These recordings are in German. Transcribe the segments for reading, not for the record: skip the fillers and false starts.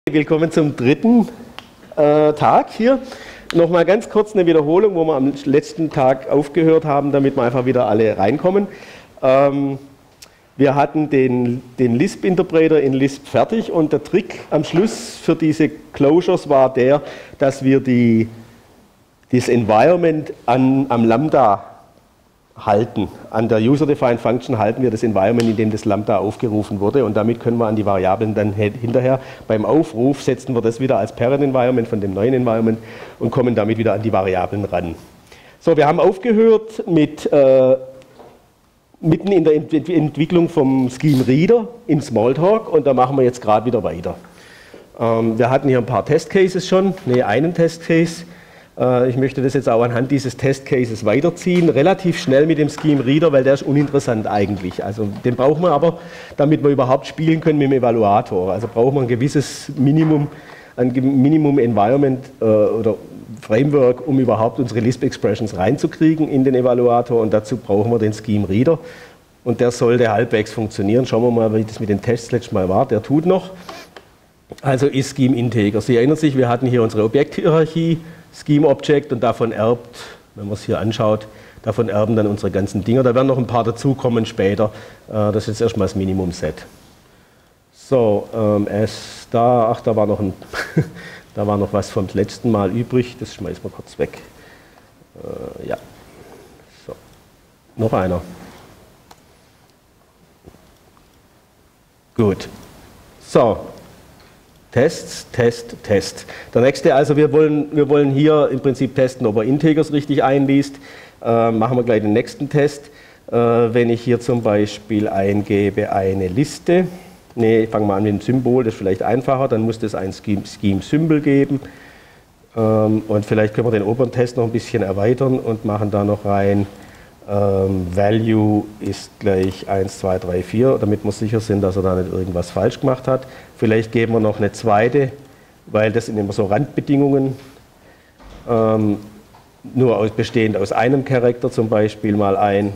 Willkommen zum dritten Tag hier. Nochmal ganz kurz eine Wiederholung, wo wir am letzten Tag aufgehört haben, damit wir einfach wieder alle reinkommen. Wir hatten den Lisp-Interpreter in Lisp fertig und der Trick am Schluss für diese Closures war der, dass wir das Environment am Lambda halten. An der User-Defined Function halten wir das Environment, in dem das Lambda aufgerufen wurde, und damit können wir an die Variablen dann hinterher beim Aufruf setzen wir das wieder als Parent Environment von dem neuen Environment und kommen damit wieder an die Variablen ran. So, wir haben aufgehört mit mitten in der Entwicklung vom Scheme Reader im Smalltalk, und da machen wir jetzt gerade wieder weiter. Wir hatten hier ein paar Testcases schon, einen Testcase. Ich möchte das jetzt auch anhand dieses Testcases weiterziehen, relativ schnell mit dem Scheme Reader, weil der ist uninteressant eigentlich. Also den brauchen wir aber, damit wir überhaupt spielen können mit dem Evaluator. Also brauchen wir ein gewisses Minimum Environment oder Framework, um überhaupt unsere Lisp-Expressions reinzukriegen in den Evaluator, und dazu brauchen wir den Scheme Reader, und der sollte halbwegs funktionieren. Schauen wir mal, wie das mit den Tests letztes Mal war. Der tut noch. Also ist Scheme Integer. Sie erinnern sich, wir hatten hier unsere Objekthierarchie, Scheme Object, und davon erbt, wenn man es hier anschaut, davon erben dann unsere ganzen Dinger. Da werden noch ein paar dazukommen später. Das ist jetzt erstmal das Minimum-Set. So, da war noch da war noch was vom letzten Mal übrig. Das schmeißen wir kurz weg. Ja. So. Noch einer. Gut. So. Tests, Test, Test. Der nächste, also wir wollen hier im Prinzip testen, ob er Integers richtig einliest. Machen wir gleich den nächsten Test. Wenn ich hier zum Beispiel eingebe eine Liste, fangen wir an mit dem Symbol, das ist vielleicht einfacher, dann muss das ein Scheme-Symbol geben. Und vielleicht können wir den oberen Test noch ein bisschen erweitern und machen da noch rein, Value ist gleich 1, 2, 3, 4, damit wir sicher sind, dass er da nicht irgendwas falsch gemacht hat. Vielleicht geben wir noch eine zweite, weil das sind immer so Randbedingungen, nur bestehend aus einem Charakter zum Beispiel mal ein.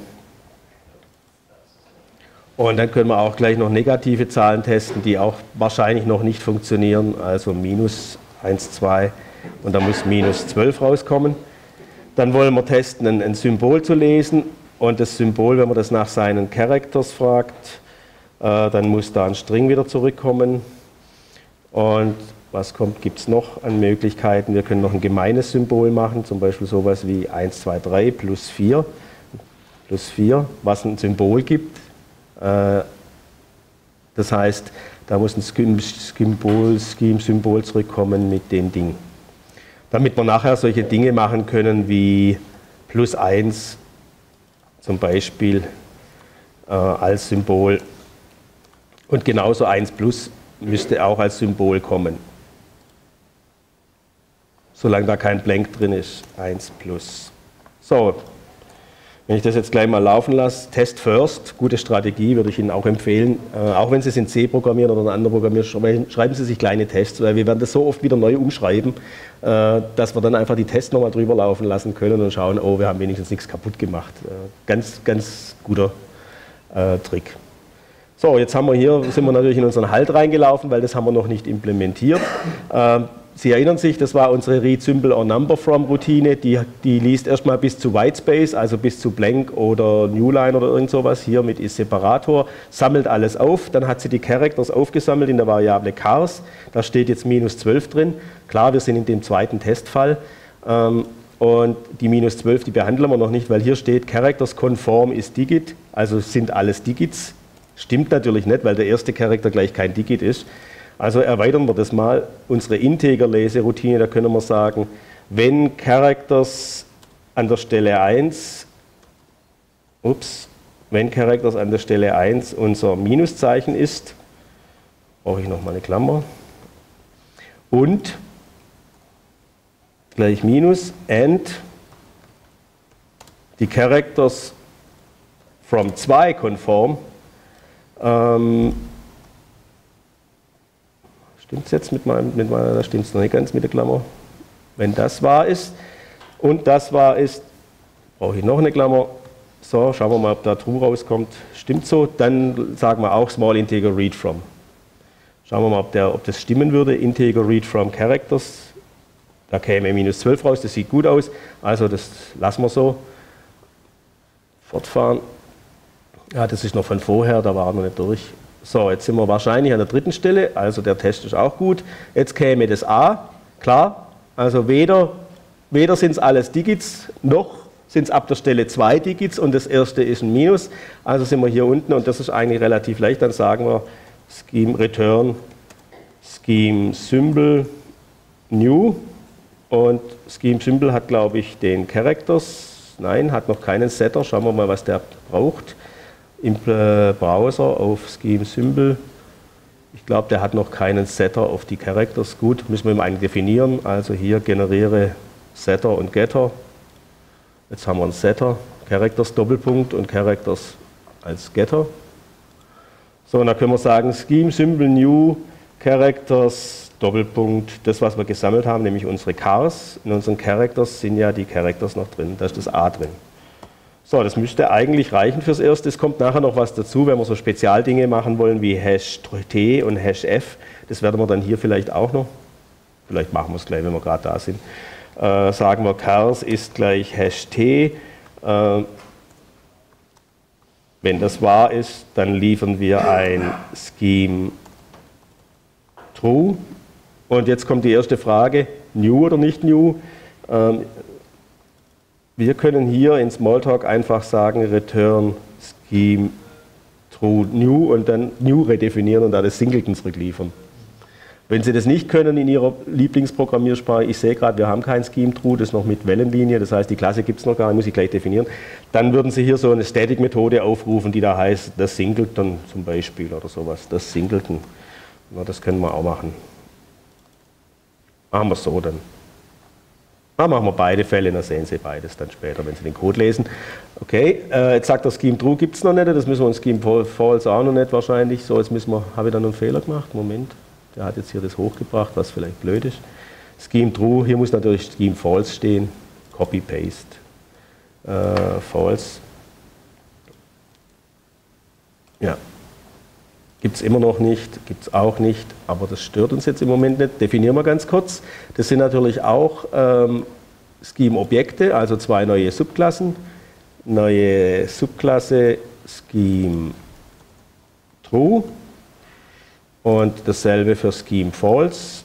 Und dann können wir auch gleich noch negative Zahlen testen, die auch wahrscheinlich noch nicht funktionieren, also minus 1, 2, und da muss minus 12 rauskommen. Dann wollen wir testen, ein Symbol zu lesen, und das Symbol, wenn man das nach seinen Characters fragt, dann muss da ein String wieder zurückkommen. Und was gibt es noch an Möglichkeiten? Wir können noch ein gemeines Symbol machen, zum Beispiel sowas wie 1, 2, 3 plus 4, was ein Symbol gibt. Das heißt, da muss ein Scheme-Symbol zurückkommen mit dem Ding. Damit wir nachher solche Dinge machen können wie plus 1 zum Beispiel als Symbol, und genauso 1 plus müsste auch als Symbol kommen, solange da kein Blank drin ist, 1 plus. So, wenn ich das jetzt gleich mal laufen lasse, Test First, gute Strategie, würde ich Ihnen auch empfehlen. Auch wenn Sie es in C programmieren oder in anderen programmieren, schreiben Sie sich kleine Tests, weil wir werden das so oft wieder neu umschreiben, dass wir dann einfach die Tests nochmal drüber laufen lassen können und schauen, oh, wir haben wenigstens nichts kaputt gemacht. Ganz, ganz guter Trick. So, jetzt sind wir natürlich in unseren Halt reingelaufen, weil das haben wir noch nicht implementiert. Sie erinnern sich, das war unsere Read Symbol or Number from Routine, die liest erstmal bis zu Whitespace, also bis zu Blank oder Newline oder irgend sowas, hier mit is-Separator, sammelt alles auf, dann hat sie die Characters aufgesammelt in der Variable Chars, da steht jetzt minus 12 drin, klar, wir sind in dem zweiten Testfall, und die minus 12, die behandeln wir noch nicht, weil hier steht Characters conform ist Digit, also sind alles Digits, stimmt natürlich nicht, weil der erste Charakter gleich kein Digit ist. Also erweitern wir das mal, unsere Integer-Leseroutine, da können wir sagen, wenn Characters an der Stelle 1, unser Minuszeichen ist, brauche ich nochmal eine Klammer, und gleich Minus, and die Characters from 2 konform, stimmt es jetzt da stimmt es noch nicht ganz mit der Klammer. Wenn das wahr ist und das wahr ist, brauche ich noch eine Klammer. So, schauen wir mal, ob da True rauskommt. Stimmt so, dann sagen wir auch Small Integer Read From. Schauen wir mal, ob das stimmen würde. Integer read from characters. Da käme -12 raus, das sieht gut aus. Also das lassen wir so. Fortfahren. Ja, das ist noch von vorher, da waren wir nicht durch. So, jetzt sind wir wahrscheinlich an der dritten Stelle, also der Test ist auch gut. Jetzt käme das A, klar. Also weder sind es alles Digits, noch sind es ab der Stelle 2 Digits und das erste ist ein Minus. Also sind wir hier unten und das ist eigentlich relativ leicht. Dann sagen wir Scheme Return, Scheme Symbol New. Und Scheme Symbol hat, glaube ich, den Characters. Nein, hat noch keinen Setter. Schauen wir mal, was der braucht. Im Browser auf Scheme Symbol. Ich glaube, der hat noch keinen Setter auf die Characters. Gut, müssen wir ihm eigentlich definieren. Also hier generiere Setter und Getter. Jetzt haben wir einen Setter, Characters Doppelpunkt und Characters als Getter. So, und dann können wir sagen Scheme Symbol New Characters Doppelpunkt, das, was wir gesammelt haben, nämlich unsere Chars. In unseren Characters sind ja die Characters noch drin, da ist das A drin. So, das müsste eigentlich reichen fürs Erste. Es kommt nachher noch was dazu, wenn wir so Spezialdinge machen wollen wie #T und #F. Das werden wir dann hier vielleicht auch noch, vielleicht machen wir es gleich, wenn wir gerade da sind. Sagen wir, Chars ist gleich #T. Wenn das wahr ist, dann liefern wir ein Scheme True. Und jetzt kommt die erste Frage, New oder nicht New? Wir können hier in Smalltalk einfach sagen, Return Scheme True New und dann New redefinieren und da das Singleton zurückliefern. Wenn Sie das nicht können in Ihrer Lieblingsprogrammiersprache, ich sehe gerade, wir haben kein Scheme True, das ist noch mit Wellenlinie, das heißt, die Klasse gibt es noch gar nicht, muss ich gleich definieren, dann würden Sie hier so eine Static-Methode aufrufen, die da heißt, das Singleton zum Beispiel oder sowas, das Singleton. Na, das können wir auch machen. Machen wir es so dann. Machen wir beide Fälle, dann sehen Sie beides dann später, wenn Sie den Code lesen. Okay, jetzt sagt der Scheme True gibt es noch nicht, das müssen wir in Scheme False auch noch nicht wahrscheinlich. So, jetzt habe ich dann einen Fehler gemacht, Moment. Der hat jetzt hier das hochgebracht, was vielleicht blöd ist. Scheme True, hier muss natürlich Scheme False stehen. Copy, Paste. False. Ja. Gibt es immer noch nicht, gibt es auch nicht, aber das stört uns jetzt im Moment nicht. Definieren wir ganz kurz. Das sind natürlich auch Scheme-Objekte, also zwei neue Subklassen. Neue Subklasse Scheme True und dasselbe für Scheme False.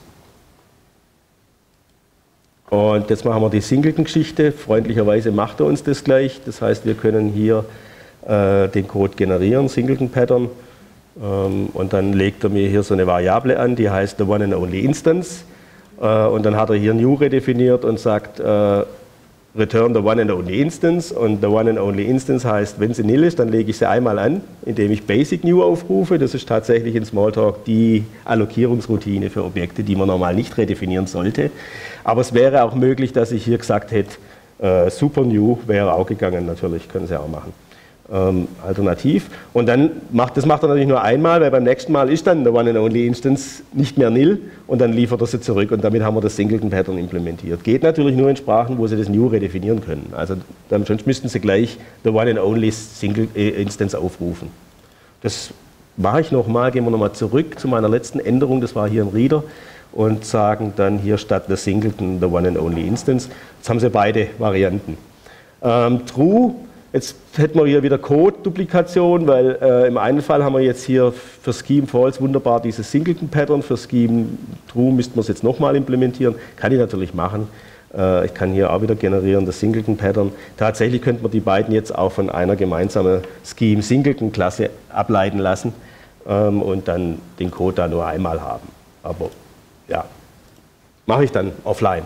Und jetzt machen wir die Singleton-Geschichte. Freundlicherweise macht er uns das gleich. Das heißt, wir können hier den Code generieren, Singleton-Pattern. Und dann legt er mir hier so eine Variable an, die heißt the one and only instance. Und dann hat er hier new redefiniert und sagt return the one and only instance. Und the one and only instance heißt, wenn sie nil ist, dann lege ich sie einmal an, indem ich basic new aufrufe. Das ist tatsächlich in Smalltalk die Allokierungsroutine für Objekte, die man normal nicht redefinieren sollte. Aber es wäre auch möglich, dass ich hier gesagt hätte, super new wäre auch gegangen, natürlich, können sie auch machen. Alternativ. Und dann macht er natürlich nur einmal, weil beim nächsten Mal ist dann der One and Only Instance nicht mehr nil und dann liefert er sie zurück und damit haben wir das Singleton Pattern implementiert. Geht natürlich nur in Sprachen, wo Sie das New redefinieren können. Also dann, sonst müssten Sie gleich the One and Only Single Instance aufrufen. Das mache ich nochmal, gehen wir nochmal zurück zu meiner letzten Änderung, das war hier im Reader und sagen dann hier statt the Singleton the One and Only Instance. Jetzt haben Sie beide Varianten. True. Jetzt hätten wir hier wieder Code-Duplikation, weil im einen Fall haben wir jetzt hier für Scheme False wunderbar dieses Singleton-Pattern, für Scheme True müssten wir es jetzt nochmal implementieren. Kann ich natürlich machen. Ich kann hier auch wieder generieren, das Singleton-Pattern. Tatsächlich könnte man die beiden jetzt auch von einer gemeinsamen Scheme-Singleton-Klasse ableiten lassen und dann den Code da nur einmal haben. Aber ja, mache ich dann offline.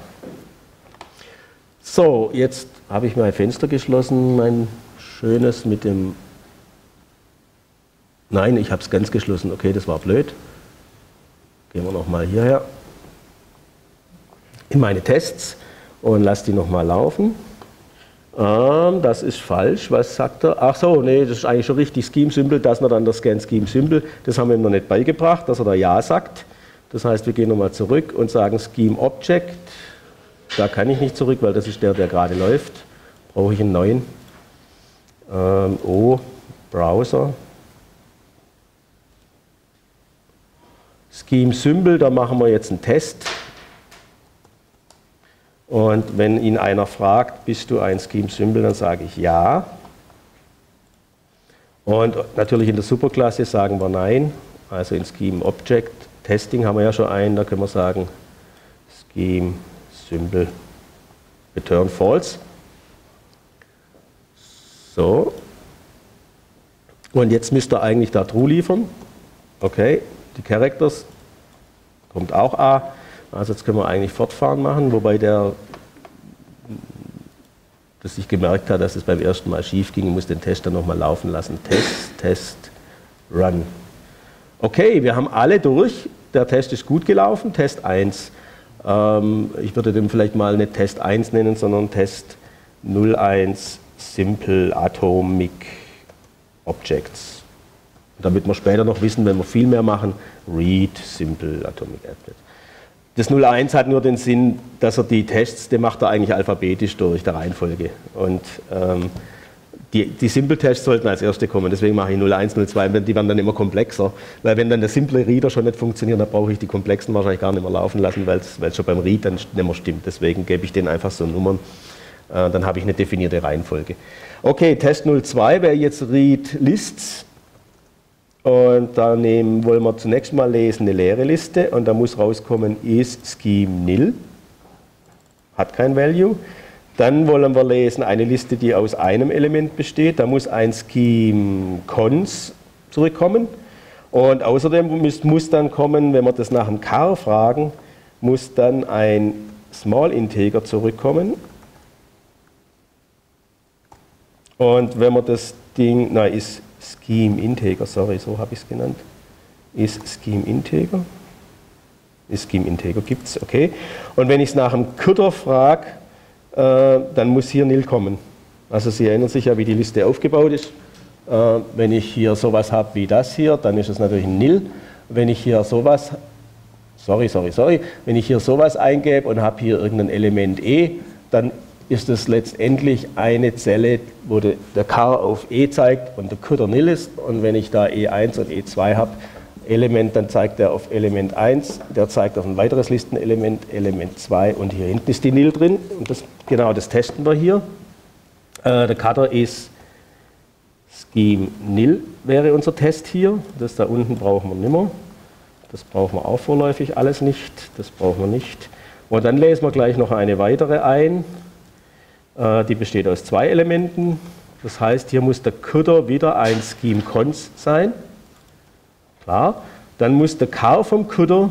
So, jetzt habe ich mein Fenster geschlossen, mein schönes mit dem... Nein, ich habe es ganz geschlossen. Okay, das war blöd. Gehen wir nochmal hierher in meine Tests und lasse die nochmal laufen. Das ist falsch. Was sagt er? Ach so, nee, das ist eigentlich schon richtig. Scheme Symbol, das not under scan Scheme Symbol. Das haben wir ihm noch nicht beigebracht, dass er da Ja sagt. Das heißt, wir gehen nochmal zurück und sagen Scheme Object. Da kann ich nicht zurück, weil das ist der gerade läuft. Brauche ich einen neuen. Browser. Scheme Symbol, da machen wir jetzt einen Test. Und wenn ihn einer fragt, bist du ein Scheme Symbol, dann sage ich ja. Und natürlich in der Superklasse sagen wir nein. Also in Scheme Object Testing haben wir ja schon einen, da können wir sagen Scheme Symbol return false. So. Und jetzt müsste er eigentlich da True liefern. Okay, die Characters kommt auch A. Also jetzt können wir eigentlich fortfahren machen, wobei der das sich gemerkt hat, dass es beim ersten Mal schief ging, muss den Test dann nochmal laufen lassen. Test, Test, Run. Okay, wir haben alle durch. Der Test ist gut gelaufen. Test 1. Ich würde den vielleicht mal nicht Test 1 nennen, sondern Test 01 Simple Atomic Objects. Damit wir später noch wissen, wenn wir viel mehr machen, Read Simple Atomic Objects. Das 01 hat nur den Sinn, dass er die Tests, die macht er eigentlich alphabetisch durch der Reihenfolge. Und die Simple-Tests sollten als erste kommen, deswegen mache ich 01, 02, die werden dann immer komplexer. Weil wenn dann der simple Reader schon nicht funktioniert, dann brauche ich die komplexen wahrscheinlich gar nicht mehr laufen lassen, weil es schon beim Read dann nicht mehr stimmt. Deswegen gebe ich denen einfach so Nummern, dann habe ich eine definierte Reihenfolge. Okay, Test 02 wäre jetzt Read Lists. Und da wollen wir zunächst mal lesen eine leere Liste und da muss rauskommen is Scheme nil, hat kein Value. Dann wollen wir lesen eine Liste, die aus einem Element besteht, da muss ein Scheme cons zurückkommen. Und außerdem muss dann kommen, wenn wir das nach dem Char fragen, muss dann ein Small Integer zurückkommen. Und wenn wir das Ding, ist Scheme Integer, sorry, so habe ich es genannt. Ist Scheme Integer? Ist Scheme Integer, gibt es, okay. Und wenn ich es nach dem Cutter frage, dann muss hier nil kommen. Also Sie erinnern sich ja, wie die Liste aufgebaut ist. Wenn ich hier sowas habe wie das hier, dann ist es natürlich ein nil. Wenn ich hier sowas, wenn ich hier sowas eingebe und habe hier irgendein Element e, dann ist es letztendlich eine Zelle, wo der Char auf E zeigt und der Cutter nil ist. Und wenn ich da E1 und E2 habe, Element, dann zeigt er auf Element 1, der zeigt auf ein weiteres Listenelement, Element 2 und hier hinten ist die nil drin. Und das testen wir hier. Der Cutter ist Scheme nil, wäre unser Test hier. Das da unten brauchen wir nicht mehr. Das brauchen wir auch vorläufig alles nicht. Das brauchen wir nicht. Und dann lesen wir gleich noch eine weitere ein. Die besteht aus 2 Elementen. Das heißt, hier muss der Cutter wieder ein Scheme cons sein. Klar. Dann muss der Char vom Cutter,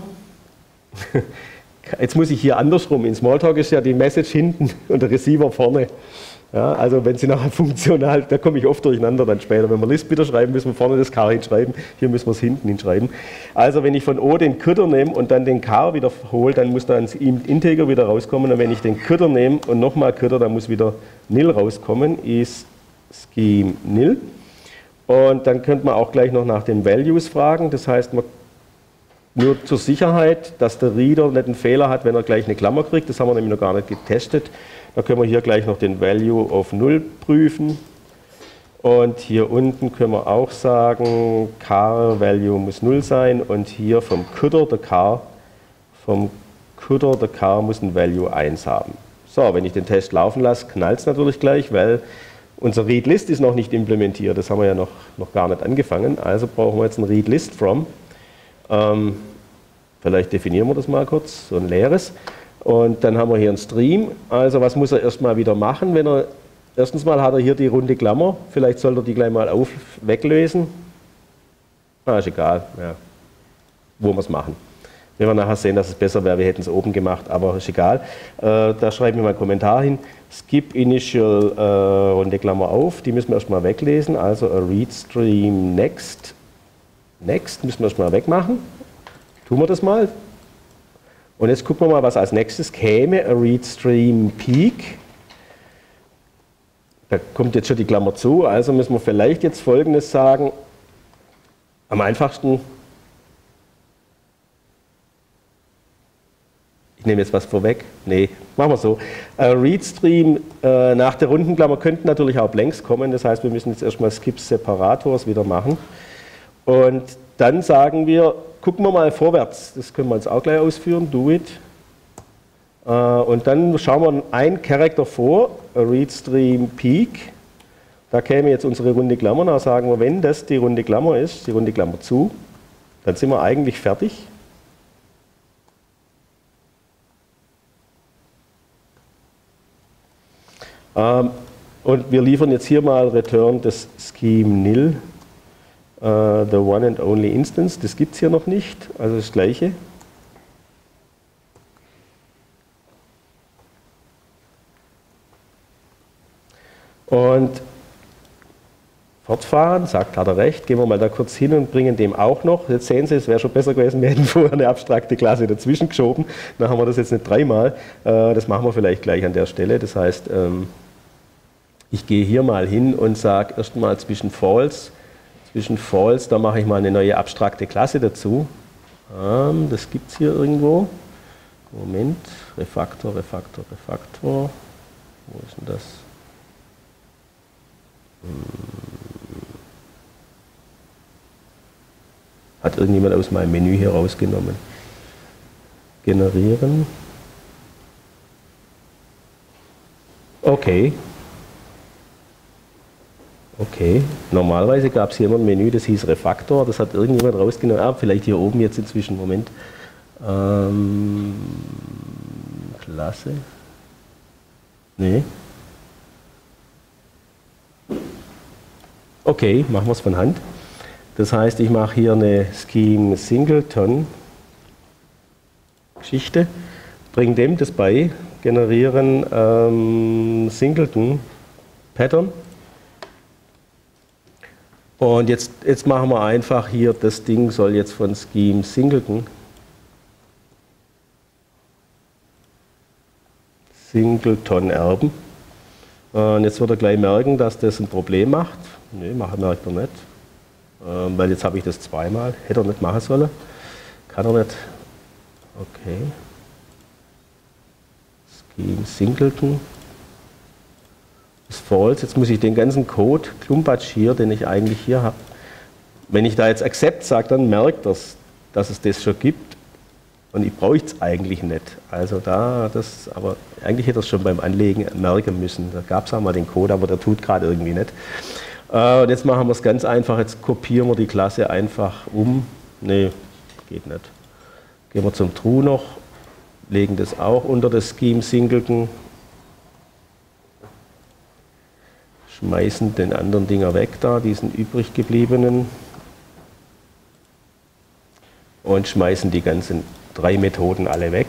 jetzt muss ich hier andersrum, in Smalltalk ist ja die Message hinten und der Receiver vorne. Ja, also wenn Sie nachher funktional, da komme ich oft durcheinander dann später. Wenn wir List wieder schreiben, müssen wir vorne das Char hinschreiben, hier müssen wir es hinten hinschreiben. Also wenn ich von O den Cutter nehme und dann den Char wieder hole, dann muss da ein Integer wieder rauskommen. Und wenn ich den Cutter nehme und nochmal Cutter, dann muss wieder nil rauskommen, ist Scheme nil. Und dann könnte man auch gleich noch nach den Values fragen. Das heißt, nur zur Sicherheit, dass der Reader nicht einen Fehler hat, wenn er gleich eine Klammer kriegt. Das haben wir nämlich noch gar nicht getestet. Da können wir hier gleich noch den Value auf 0 prüfen. Und hier unten können wir auch sagen, Char Value muss 0 sein. Und hier vom Cutter, der Char muss ein Value 1 haben. So, wenn ich den Test laufen lasse, knallt es natürlich gleich, weil unser Read-List ist noch nicht implementiert. Das haben wir ja noch gar nicht angefangen. Also brauchen wir jetzt ein Read-List-From. Vielleicht definieren wir das mal kurz, so ein leeres. Und dann haben wir hier einen Stream. Also was muss er erstmal wieder machen? Erstens mal hat er hier die runde Klammer. Vielleicht sollte er die gleich mal weglösen. Ist egal, ja. Wo wir es machen. Wir werden nachher sehen, dass es besser wäre, wir hätten es oben gemacht, aber ist egal. Da schreiben wir mal einen Kommentar hin. Skip Initial runde Klammer auf, die müssen wir erstmal weglesen. Also a read stream next. Next müssen wir erstmal wegmachen. Tun wir das mal. Und jetzt gucken wir mal, was als nächstes käme. A read stream peak. Da kommt jetzt schon die Klammer zu, also müssen wir vielleicht jetzt Folgendes sagen. Am einfachsten, ich nehme jetzt was vorweg, nee, machen wir so. Readstream nach der Rundenklammer könnten natürlich auch Blanks kommen, das heißt, wir müssen jetzt erstmal Skip Separators wieder machen. Und dann sagen wir, gucken wir mal vorwärts. Das können wir jetzt auch gleich ausführen. Do it. Und dann schauen wir einen Charakter vor, readStream Peak. Da käme jetzt unsere runde Klammer. Da sagen wir, wenn das die runde Klammer ist, die runde Klammer zu, dann sind wir eigentlich fertig. Und wir liefern jetzt hier mal Return des Scheme nil, the one and only instance. Das gibt es hier noch nicht, also das Gleiche. Und fortfahren, sagt, hat er recht, gehen wir mal da kurz hin und bringen dem auch noch. Jetzt sehen Sie, es wäre schon besser gewesen, wir hätten vorher eine abstrakte Klasse dazwischen geschoben. Dann haben wir das jetzt nicht dreimal. Das machen wir vielleicht gleich an der Stelle. Das heißt, ich gehe hier mal hin und sage erstmal zwischen false, da mache ich mal eine neue abstrakte Klasse dazu. Das gibt es hier irgendwo. Moment, Refaktor. Wo ist denn das? Hat irgendjemand aus meinem Menü hier rausgenommen. Generieren. Okay. Normalerweise gab es hier immer ein Menü, das hieß Refaktor. Das hat irgendjemand rausgenommen. Vielleicht hier oben jetzt inzwischen. Moment. Klasse. Nee. Okay, machen wir es von Hand. Das heißt, ich mache hier eine Scheme Singleton Geschichte, bringe dem das bei, generieren Singleton Pattern. Und jetzt machen wir einfach hier, das Ding soll jetzt von Scheme Singleton erben. Und jetzt wird er gleich merken, dass das ein Problem macht. Nee, merkt er nicht. Weil jetzt habe ich das zweimal. Hätte er nicht machen sollen. Kann er nicht. Okay. Scheme Singleton ist false. Jetzt muss ich den ganzen Code, Klumpatsch hier, den ich eigentlich hier habe, wenn ich da jetzt Accept sage, dann merkt das, dass es das schon gibt. Und ich brauche es eigentlich nicht. Also aber eigentlich hätte er es schon beim Anlegen merken müssen. Da gab es einmal den Code, aber der tut gerade irgendwie nicht. Und jetzt machen wir es ganz einfach. Jetzt kopieren wir die Klasse einfach um. Nee, geht nicht. Gehen wir zum True noch, legen das auch unter das Scheme Singleton. Schmeißen den anderen Dinger weg da, diesen übrig gebliebenen. Und schmeißen die ganzen 3 Methoden alle weg.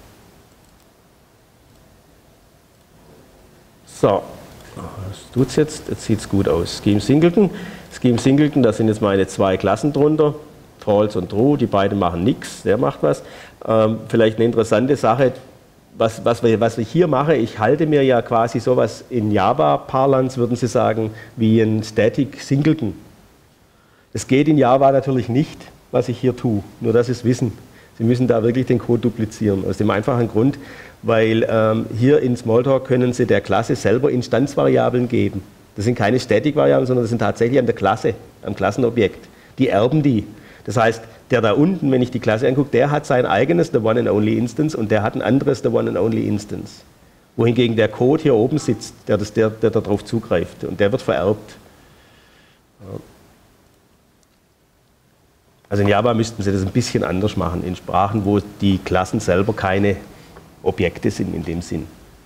So, was tut es jetzt? Jetzt sieht es gut aus. Scheme Singleton, da sind jetzt meine 2 Klassen drunter, False und True, die beiden machen nichts, der macht was. Vielleicht eine interessante Sache, was ich hier mache, ich halte mir ja quasi sowas in Java-Parlance, würden Sie sagen, wie ein Static Singleton. Das geht in Java natürlich nicht, was ich hier tue, nur dass Sie es wissen. Sie müssen da wirklich den Code duplizieren, aus dem einfachen Grund, weil hier in Smalltalk können Sie der Klasse selber Instanzvariablen geben. Das sind keine Static-Variablen, sondern das sind tatsächlich an der Klasse, am Klassenobjekt. Die erben die. Das heißt, der da unten, wenn ich die Klasse angucke, der hat sein eigenes The One and Only Instance und der hat ein anderes The One and Only Instance. Wohingegen der Code hier oben sitzt, der darauf zugreift und der wird vererbt. Also in Java müssten Sie das ein bisschen anders machen, in Sprachen, wo die Klassen selber keine Objekte sind in dem Sinn.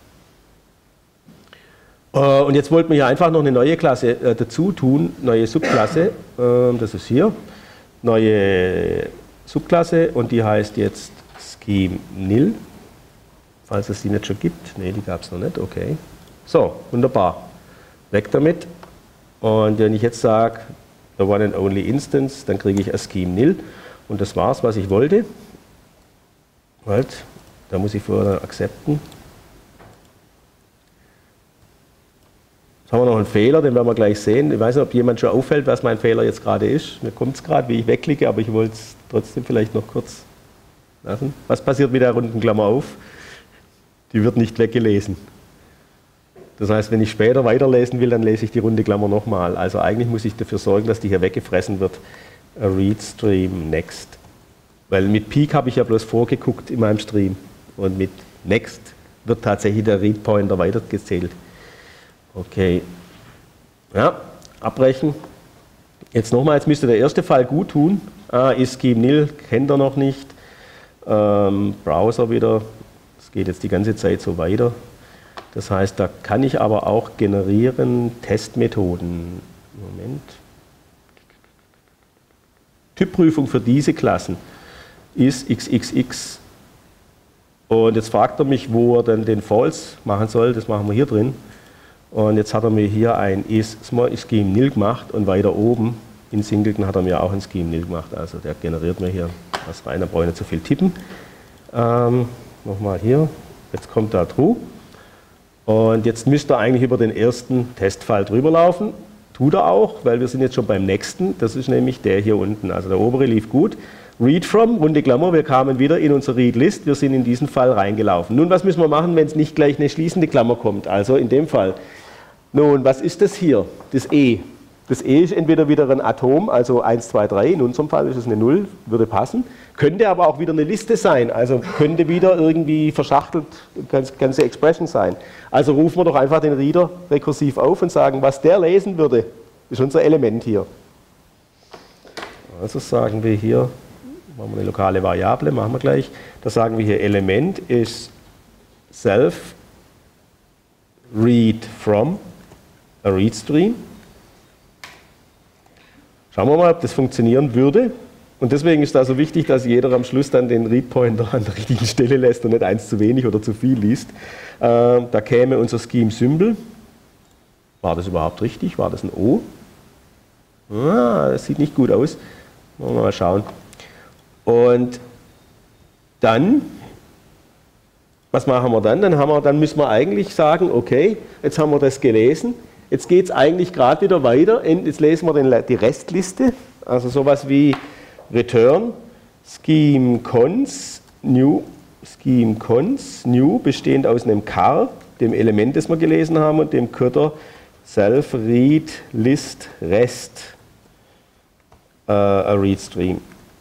Und jetzt wollten wir hier einfach noch eine neue Klasse dazu tun, neue Subklasse, das ist hier, neue Subklasse und die heißt jetzt Scheme nil, falls es die nicht schon gibt. Ne, die gab es noch nicht, okay. So, wunderbar, weg damit. Und wenn ich jetzt sage, the one and only instance, dann kriege ich ein Scheme nil und das war's, was ich wollte. Halt, da muss ich vorher accepten. Jetzt haben wir noch einen Fehler, den werden wir gleich sehen. Ich weiß nicht, ob jemand schon auffällt, was mein Fehler jetzt gerade ist. Mir kommt es gerade, wie ich wegklicke, aber ich wollte es trotzdem vielleicht noch kurz lassen. Was passiert mit der runden Klammer auf? Die wird nicht weggelesen. Das heißt, wenn ich später weiterlesen will, dann lese ich die runde Klammer nochmal. Also eigentlich muss ich dafür sorgen, dass die hier weggefressen wird. a read stream next. Weil mit Peak habe ich ja bloß vorgeguckt in meinem Stream und mit next wird tatsächlich der Read Pointer weitergezählt. Okay, ja, abbrechen. Jetzt nochmal, jetzt müsste der erste Fall gut tun. Ist scheme nil, kennt er noch nicht. Browser wieder, das geht jetzt die ganze Zeit so weiter. Das heißt, da kann ich aber auch generieren Testmethoden. Moment. Typprüfung für diese Klassen ist xxx. Und jetzt fragt er mich, wo er dann den False machen soll. Das machen wir hier drin. Und jetzt hat er mir hier ein scheme nil gemacht und weiter oben in Singleton hat er mir auch ein scheme nil gemacht. Also der generiert mir hier was rein, da brauche ich nicht so viel tippen. Nochmal hier, jetzt kommt da True. Und jetzt müsste er eigentlich über den ersten Testfall drüber laufen. Tut er auch, weil wir sind jetzt schon beim nächsten. Das ist nämlich der hier unten. Also der obere lief gut. Read from, runde Klammer, wir kamen wieder in unsere Read List. Wir sind in diesen Fall reingelaufen. Nun, was müssen wir machen, wenn es nicht gleich eine schließende Klammer kommt? Also in dem Fall. Nun, was ist das hier? Das E. Das E ist entweder wieder ein Atom, also 1, 2, 3, in unserem Fall ist es eine 0, würde passen. Könnte aber auch wieder eine Liste sein, also könnte wieder irgendwie verschachtelt, ganze Expression sein. Also rufen wir doch einfach den Reader rekursiv auf und sagen, was der lesen würde, ist unser Element hier. Also sagen wir hier, machen wir eine lokale Variable, machen wir gleich, da sagen wir hier Element ist self read from a read stream. Schauen wir mal, ob das funktionieren würde. Und deswegen ist da so wichtig, dass jeder am Schluss dann den Read-Pointer an der richtigen Stelle lässt und nicht eins zu wenig oder zu viel liest. Da käme unser Scheme-Symbol. War das überhaupt richtig? War das ein O? Das sieht nicht gut aus. Wollen wir mal schauen. Und dann, was machen wir dann? Dann müssen wir eigentlich sagen, okay, jetzt haben wir das gelesen. Jetzt geht es eigentlich gerade wieder weiter. Jetzt lesen wir die Restliste, also sowas wie return scheme cons new, bestehend aus einem char, dem Element, das wir gelesen haben, und dem Kötter self read list rest a read stream.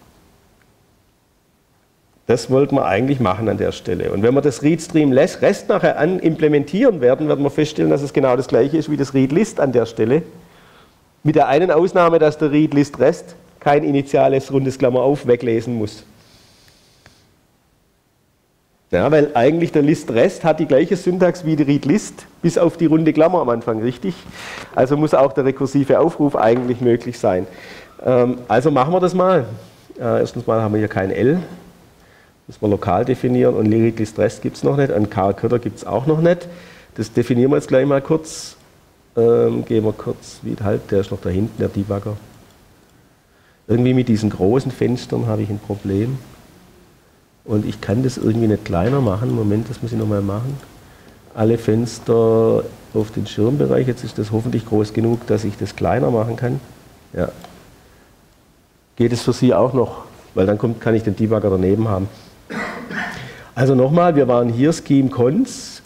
Das wollten wir eigentlich machen an der Stelle. Und wenn wir das readStream-Rest nachher implementieren werden, werden wir feststellen, dass es genau das gleiche ist wie das readList an der Stelle. Mit der einen Ausnahme, dass der readList-Rest kein initiales rundes Klammer auf weglesen muss. Ja, weil eigentlich der List-Rest hat die gleiche Syntax wie die readList, bis auf die runde Klammer am Anfang, richtig? Also muss auch der rekursive Aufruf eigentlich möglich sein. Also machen wir das mal. Erstens mal haben wir hier kein L. Müssen wir lokal definieren und readList-Rest gibt es noch nicht, einen char-Kötter gibt es auch noch nicht. Das definieren wir jetzt gleich mal kurz. Gehen wir kurz, der ist noch da hinten, der Debugger. Irgendwie mit diesen großen Fenstern habe ich ein Problem. Und ich kann das irgendwie nicht kleiner machen. Moment, das muss ich nochmal machen. Alle Fenster auf den Schirmbereich, jetzt ist das hoffentlich groß genug, dass ich das kleiner machen kann. Ja. Geht es für Sie auch noch? Weil dann kann ich den Debugger daneben haben. Also nochmal, wir waren hier scheme cons,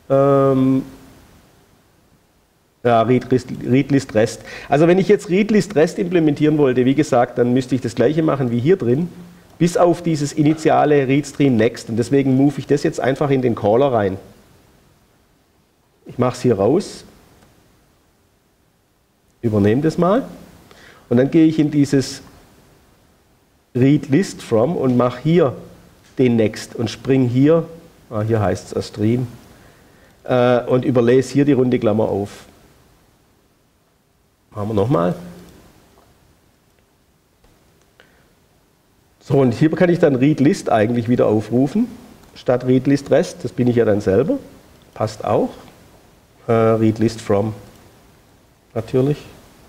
readList rest. Also wenn ich jetzt readList rest implementieren wollte, wie gesagt, dann müsste ich das gleiche machen wie hier drin, bis auf dieses initiale readStream next. Und deswegen move ich das jetzt einfach in den Caller rein. Ich mache es hier raus, übernehme das mal und dann gehe ich in dieses readList from und mache hier den next und springe hier, hier heißt es a stream, und überlese hier die runde Klammer auf. Machen wir nochmal. So, und hier kann ich dann readList eigentlich wieder aufrufen, statt readList rest, das bin ich ja dann selber, passt auch. readList from, natürlich.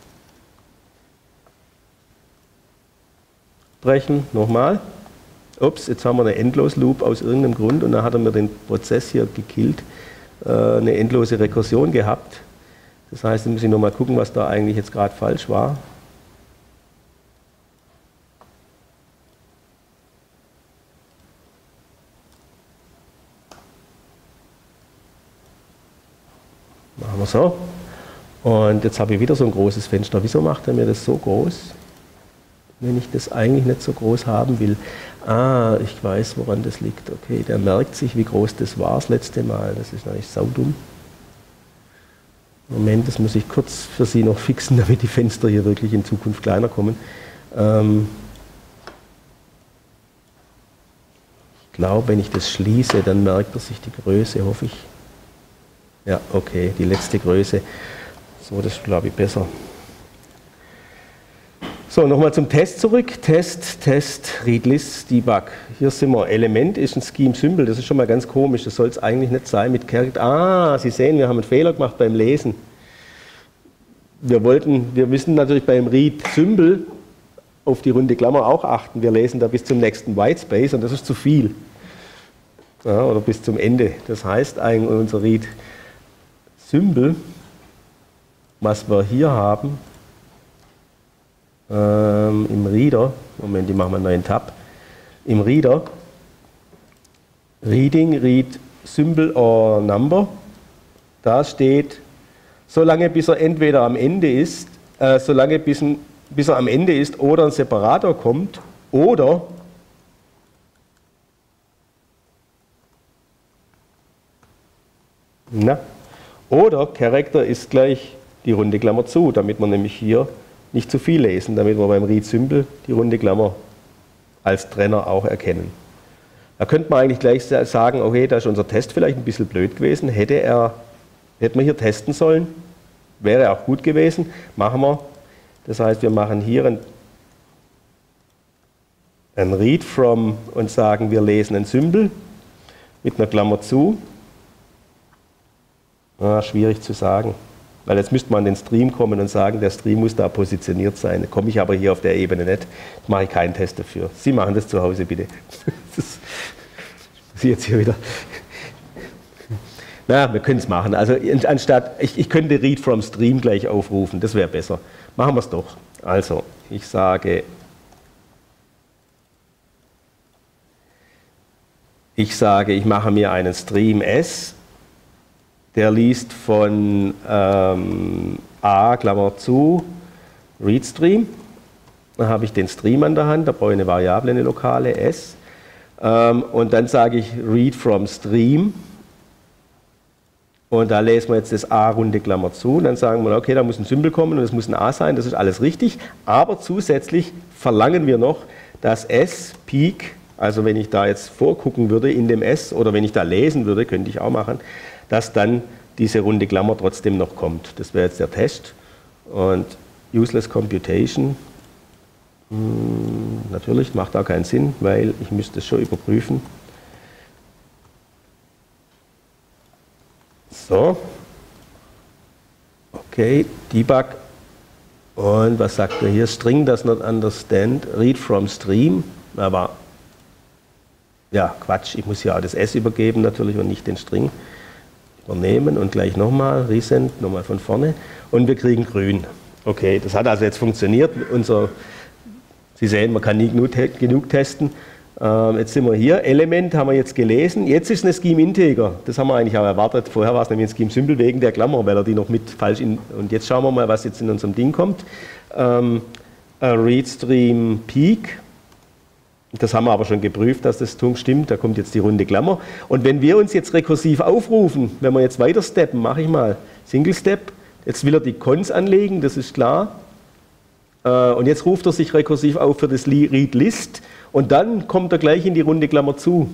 Brechen, nochmal. Ups, jetzt haben wir eine Endlos-Loop aus irgendeinem Grund und dann hat er mir den Prozess hier gekillt, eine endlose Rekursion gehabt. Das heißt, jetzt muss ich nochmal gucken, was da eigentlich jetzt gerade falsch war. Machen wir so. Und jetzt habe ich wieder so ein großes Fenster. Wieso macht er mir das so groß? wenn ich das eigentlich nicht so groß haben will. Ah, ich weiß, woran das liegt. Okay, der merkt sich, wie groß das war das letzte Mal. Das ist eigentlich saudumm. Moment, das muss ich kurz für Sie noch fixen, damit die Fenster hier wirklich in Zukunft kleiner kommen. Ich glaube, wenn ich das schließe, dann merkt er sich die Größe, hoffe ich. Ja, okay, die letzte Größe. So, das ist, glaube ich, besser. So, nochmal zum Test zurück. Test, Read-List, Debug. Hier sind wir. Element ist ein Scheme-Symbol. Das ist schon mal ganz komisch. Das soll es eigentlich nicht sein mit Character. Ah, Sie sehen, wir haben einen Fehler gemacht beim Lesen. Wir müssen natürlich beim Read-Symbol auf die runde Klammer auch achten. Wir lesen da bis zum nächsten Whitespace und das ist zu viel. Ja, oder bis zum Ende. Das heißt eigentlich, unser Read-Symbol, was wir hier haben, im Reader, Moment, ich mache mal einen neuen Tab, im Reader, Reading, Read, Symbol or Number, da steht, solange bis er entweder am Ende ist, bis er am Ende ist oder ein Separator kommt oder Character ist gleich die runde Klammer zu, damit wir nämlich hier nicht zu viel lesen, damit wir beim Read-Symbol die runde Klammer als Trenner auch erkennen. Da könnte man eigentlich gleich sagen, okay, da ist unser Test vielleicht ein bisschen blöd gewesen, hätten wir hier testen sollen, wäre auch gut gewesen, machen wir. Das heißt, wir machen hier ein Read from und sagen, wir lesen ein Symbol mit einer Klammer zu. Schwierig zu sagen. Weil jetzt müsste man an den Stream kommen und sagen, der Stream muss da positioniert sein. Da komme ich aber hier auf der Ebene nicht. Da mache ich keinen Test dafür. Sie machen das zu Hause bitte. Das ist jetzt hier wieder. Na, wir können es machen. Also anstatt, ich könnte Read from Stream gleich aufrufen. Das wäre besser. Machen wir es doch. Also, ich sage, ich mache mir einen Stream S. Der liest von A, Klammer zu, ReadStream. Dann habe ich den Stream an der Hand, da brauche ich eine Variable, eine lokale, S. Und dann sage ich Read from Stream. Und da lesen wir jetzt das A, runde Klammer zu. Und dann sagen wir, okay, da muss ein Symbol kommen und es muss ein A sein, das ist alles richtig. Aber zusätzlich verlangen wir noch, dass S, Peak, also wenn ich da jetzt vorgucken würde in dem S oder wenn ich da lesen würde, könnte ich auch machen, dass dann diese runde Klammer trotzdem noch kommt. Das wäre jetzt der Test. Und Useless Computation, natürlich macht auch keinen Sinn, weil ich müsste es schon überprüfen. So. Okay, Debug. Und was sagt er hier? String does not understand, read from stream. Aber, ja, Quatsch, ich muss ja auch das S übergeben natürlich und nicht den String. Übernehmen und gleich nochmal, Resend, nochmal von vorne und wir kriegen grün. Okay, das hat also jetzt funktioniert. Sie sehen, man kann nie genug testen. Jetzt sind wir hier, Element haben wir jetzt gelesen, jetzt ist es ein Scheme-Integer. Das haben wir eigentlich auch erwartet. Vorher war es nämlich ein Scheme-Symbol wegen der Klammer, weil er die noch mit falsch und jetzt schauen wir mal, was jetzt in unserem Ding kommt. ReadStream Peak. Das haben wir aber schon geprüft, dass das stimmt. Da kommt jetzt die runde Klammer. Und wenn wir uns jetzt rekursiv aufrufen, wenn wir jetzt weiter steppen, mache ich mal Single Step. Jetzt will er die Cons anlegen, das ist klar. Und jetzt ruft er sich rekursiv auf für das Read List. Und dann kommt er gleich in die runde Klammer zu.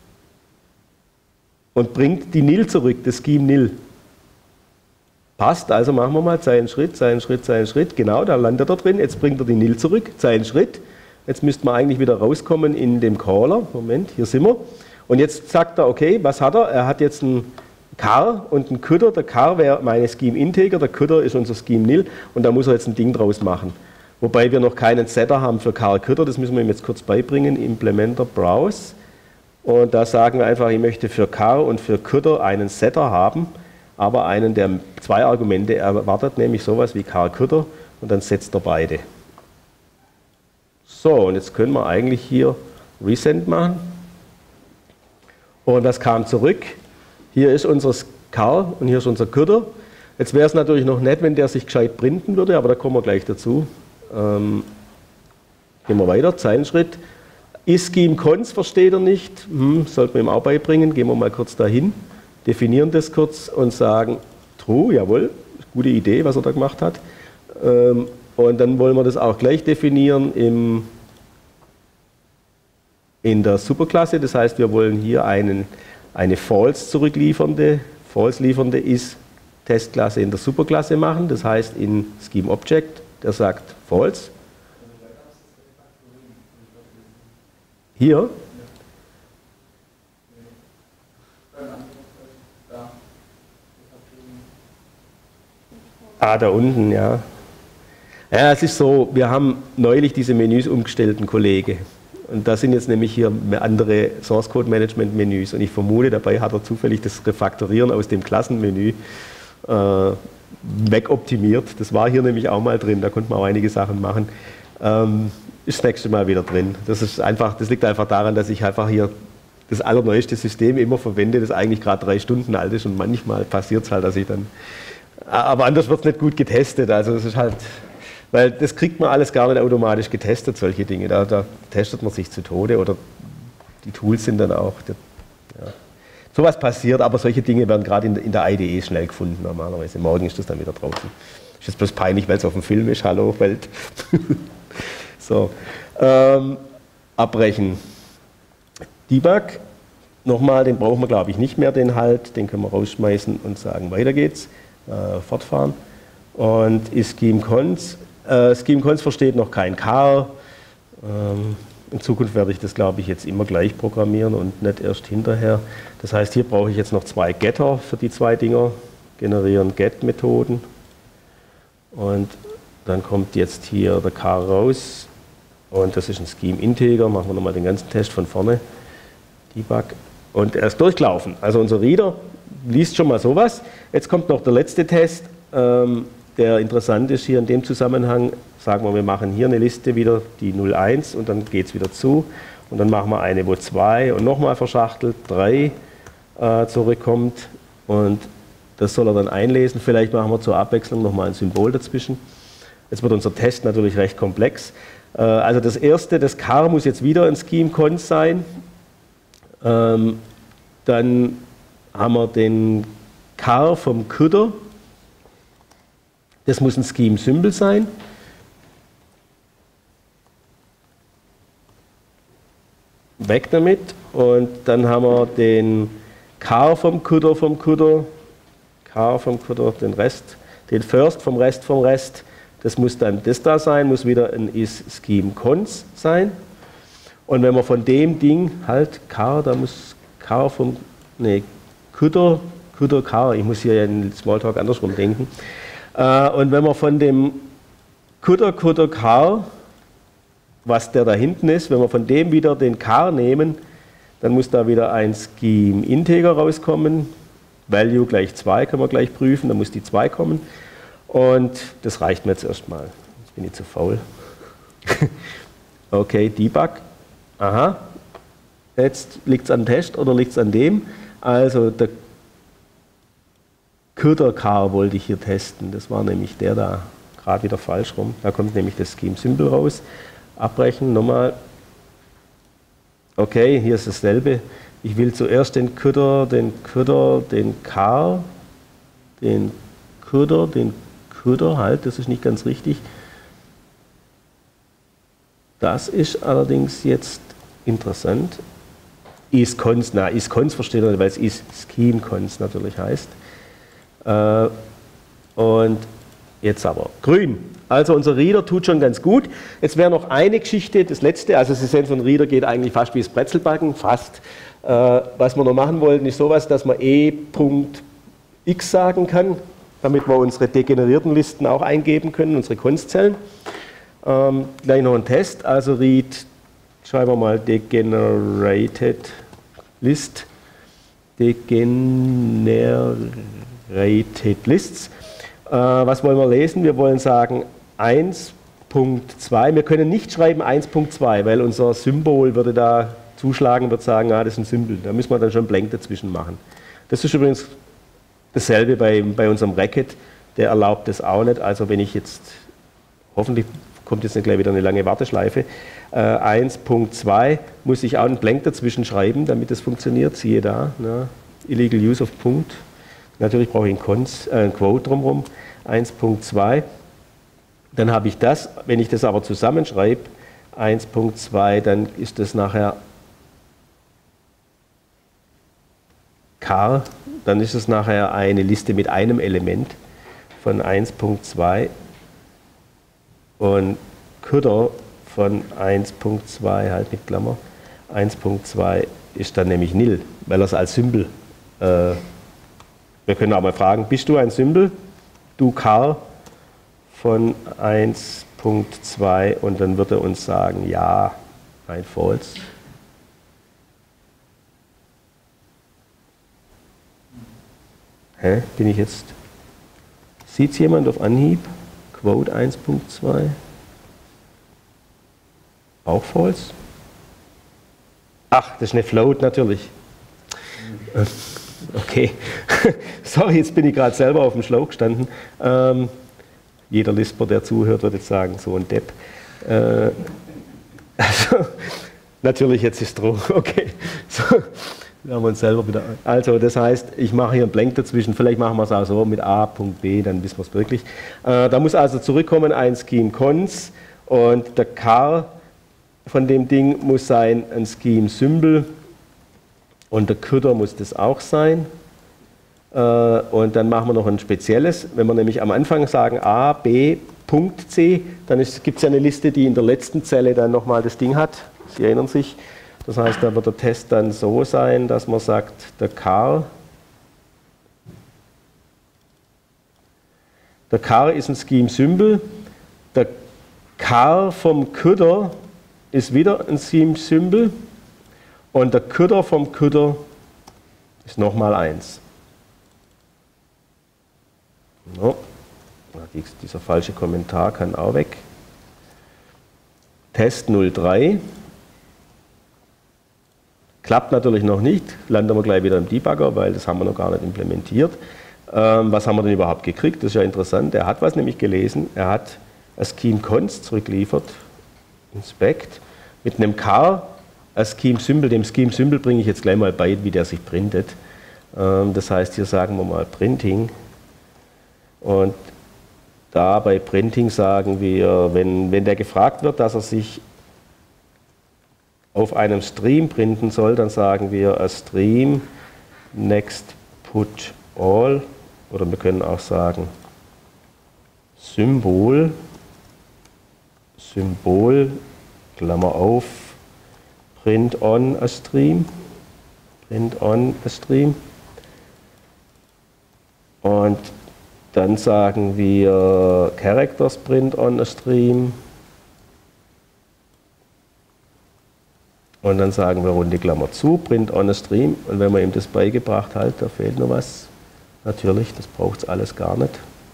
Und bringt die Nil zurück, das Scheme Nil. Passt, also machen wir mal Zeilenschritt, Zeilenschritt, Zeilenschritt. Genau, da landet er drin. Jetzt bringt er die Nil zurück, Zeilenschritt. Jetzt müsste man eigentlich wieder rauskommen in dem Caller. Moment, hier sind wir. Und jetzt sagt er, okay, was hat er? Er hat jetzt einen Char und einen Cutter. Der Char wäre meine Scheme Integer, der Cutter ist unser Scheme Nil und da muss er jetzt ein Ding draus machen. Wobei wir noch keinen Setter haben für Char Cutter, das müssen wir ihm jetzt kurz beibringen. Implementer Browse. Und da sagen wir einfach, ich möchte für Char und für Cutter einen Setter haben, aber einen, der zwei Argumente erwartet, nämlich sowas wie Char Cutter und dann setzt er beide. So, und jetzt können wir eigentlich hier Resend machen. Und was kam zurück? Hier ist unser Char und hier ist unser Cutter. Jetzt wäre es natürlich noch nett, wenn der sich gescheit printen würde, aber da kommen wir gleich dazu. Gehen wir weiter, Zeilenschritt. Is-Scheme-Cons versteht er nicht, sollte man ihm auch beibringen. Gehen wir mal kurz dahin, definieren das kurz und sagen, true, jawohl, gute Idee, was er da gemacht hat. Und dann wollen wir das auch gleich definieren in der Superklasse. Das heißt, wir wollen hier eine false zurückliefernde, false liefernde Is-Testklasse in der Superklasse machen. Das heißt, in Scheme-Object, der sagt false. Hier. Ah, da unten, ja. Ja, es ist so, wir haben neulich diese Menüs umgestellt, ein Kollege. Und da sind jetzt nämlich hier andere Source Code Management Menüs. Und ich vermute, dabei hat er zufällig das Refaktorieren aus dem Klassenmenü wegoptimiert. Das war hier nämlich auch mal drin, da konnte man auch einige Sachen machen. Ist das nächste Mal wieder drin. Das liegt einfach daran, dass ich einfach hier das allerneueste System immer verwende, das eigentlich gerade 3 Stunden alt ist und manchmal passiert es halt, dass ich dann... Aber anders wird es nicht gut getestet, also es ist halt... Weil das kriegt man alles gar nicht automatisch getestet, solche Dinge. Da testet man sich zu Tode oder die Tools sind dann auch... Ja. Sowas passiert, aber solche Dinge werden gerade in der IDE schnell gefunden normalerweise. Morgen ist das dann wieder draußen. Ist jetzt bloß peinlich, weil es auf dem Film ist. Hallo, Welt. So, abbrechen. Debug, nochmal, den brauchen wir glaube ich nicht mehr, den Halt, den können wir rausschmeißen und sagen, weiter geht's, fortfahren. Und ist Scheme-Cons. Scheme-Cons versteht noch kein Char. In Zukunft werde ich das glaube ich jetzt immer gleich programmieren und nicht erst hinterher. Das heißt, hier brauche ich jetzt noch 2 Getter für die 2 Dinger, generieren Get-Methoden. Und dann kommt jetzt hier der Char raus. Und das ist ein Scheme-Integer, machen wir nochmal den ganzen Test von vorne, Debug, und er ist durchgelaufen. Also unser Reader liest schon mal sowas. Jetzt kommt noch der letzte Test, der interessant ist hier in dem Zusammenhang. Sagen wir machen hier eine Liste wieder, die 01, und dann geht es wieder zu. Und dann machen wir eine, wo 2 und nochmal verschachtelt 3 zurückkommt. Und das soll er dann einlesen. Vielleicht machen wir zur Abwechslung nochmal ein Symbol dazwischen. Jetzt wird unser Test natürlich recht komplex. Also das erste, das Char muss jetzt wieder ein Scheme-Cons sein. Dann haben wir den Char vom Coder. Das muss ein Scheme-Symbol sein. Weg damit. Und dann haben wir den Char vom Coder, Char vom Coder, den Rest, den First vom Rest. Das muss dann das da sein, muss wieder ein Is-Scheme-Cons sein. Und wenn wir von dem Ding halt Char, da muss Char vom, Coder, Char, ich muss hier ja in Smalltalk andersrum denken. Und wenn wir von dem Coder, Char, was der da hinten ist, wenn wir von dem wieder den Char nehmen, dann muss da wieder ein Scheme-Integer rauskommen. Value gleich 2 können wir gleich prüfen, da muss die 2 kommen. Und das reicht mir jetzt erstmal. Jetzt bin ich zu faul. Okay, Debug. Aha. Jetzt liegt es an dem Test oder liegt es an dem? Also der Coder-Char wollte ich hier testen. Das war nämlich der da gerade wieder falsch rum. Da kommt nämlich das Scheme-Symbol raus. Abbrechen, nochmal. Okay, hier ist dasselbe. Ich will zuerst den Coder, den Char, den Coder, halt, das ist nicht ganz richtig. Das ist allerdings jetzt interessant. Is-Cons, Is-Cons versteht er, weil es Is-Scheme-Cons natürlich heißt. Und jetzt aber grün. Also unser Reader tut schon ganz gut. Jetzt wäre noch eine Geschichte, das letzte, also Sie sehen, so ein Reader geht eigentlich fast wie das Brezelbacken, fast. Was wir noch machen wollten, ist sowas, dass man e.x sagen kann, damit wir unsere degenerierten Listen auch eingeben können, unsere Const-Zellen. Gleich noch ein Test, also read, schreiben wir mal degenerated list, degenerated lists. Was wollen wir lesen? Wir wollen sagen 1.2. Wir können nicht schreiben 1.2, weil unser Symbol würde da zuschlagen, wird sagen, das ist ein Symbol. Da müssen wir dann schon blank dazwischen machen. Das ist übrigens dasselbe bei unserem Racket. Der erlaubt das auch nicht. Also wenn ich jetzt, hoffentlich kommt jetzt nicht gleich wieder eine lange Warteschleife. 1.2 muss ich auch einen Blank dazwischen schreiben, damit das funktioniert. Siehe da, ne? Illegal Use of Punkt. Natürlich brauche ich ein Quote drumherum. 1.2. Dann habe ich das. Wenn ich das aber zusammenschreibe, 1.2, dann ist das nachher car. Dann ist es nachher eine Liste mit einem Element von 1.2 und Coulter von 1.2, halt mit Klammer. 1.2 ist dann nämlich nil, weil er es als Symbol. Wir können auch mal fragen, bist du ein Symbol? Du car von 1.2 und dann wird er uns sagen, ja, ein false. Hä? Bin ich jetzt... Sieht es jemand auf Anhieb? Quote 1.2. Auch false? Ach, das ist eine Float natürlich. Okay. Sorry, jetzt bin ich gerade selber auf dem Schlauch gestanden. Jeder Lisper, der zuhört, wird jetzt sagen, so ein Depp. Also, natürlich jetzt ist Droh. Okay. So. Wir haben uns selber wieder. Also, das heißt, ich mache hier einen Blank dazwischen. Vielleicht machen wir es auch so mit A.B, dann wissen wir es wirklich. Da muss also zurückkommen ein Scheme Cons und der Car von dem Ding muss sein ein Scheme Symbol und der Coulter muss das auch sein. Und dann machen wir noch ein spezielles. Wenn wir nämlich am Anfang sagen A, B, Punkt C, dann gibt es ja eine Liste, die in der letzten Zelle dann nochmal das Ding hat. Sie erinnern sich. Das heißt, da wird der Test dann so sein, dass man sagt, der car ist ein Scheme-Symbol, der car vom Coulter ist wieder ein Scheme-Symbol und der Coulter vom Coulter ist nochmal 1. No. Dieser falsche Kommentar kann auch weg. Test 03. Klappt natürlich noch nicht, landen wir gleich wieder im Debugger, weil das haben wir noch gar nicht implementiert. Was haben wir denn überhaupt gekriegt? Das ist ja interessant. Er hat was nämlich gelesen. Er hat ein Scheme Const zurückgeliefert, Inspect, mit einem car, ein Scheme Symbol. Dem Scheme Symbol bringe ich jetzt gleich mal bei, wie der sich printet. Das heißt, hier sagen wir mal Printing. Und da bei Printing sagen wir, wenn der gefragt wird, dass er sich auf einem Stream printen soll, dann sagen wir a Stream next put all, oder wir können auch sagen Symbol, Klammer auf, print on a Stream, und dann sagen wir Characters print on a Stream. Und dann sagen wir runde Klammer zu, print on a Stream. Und wenn man ihm das beigebracht hat, da fehlt noch was. Natürlich, das braucht es alles gar nicht.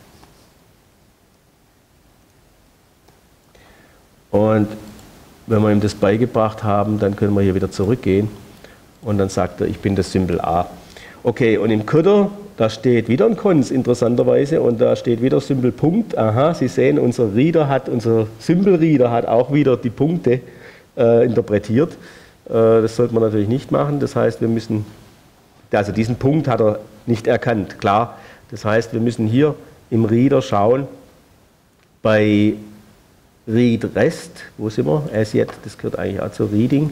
Und wenn wir ihm das beigebracht haben, dann können wir hier wieder zurückgehen. Und dann sagt er, ich bin das Symbol A. Okay, und im Coulter, da steht wieder ein Cons, interessanterweise. Und da steht wieder Symbol Punkt. Aha, Sie sehen, unser Symbol-Reader hat auch wieder die Punkte interpretiert. Das sollte man natürlich nicht machen. Das heißt, wir müssen, also diesen Punkt hat er nicht erkannt, klar. Das heißt, wir müssen hier im Reader schauen, bei Read Rest, wo sind wir? As yet, das gehört eigentlich auch zu Reading.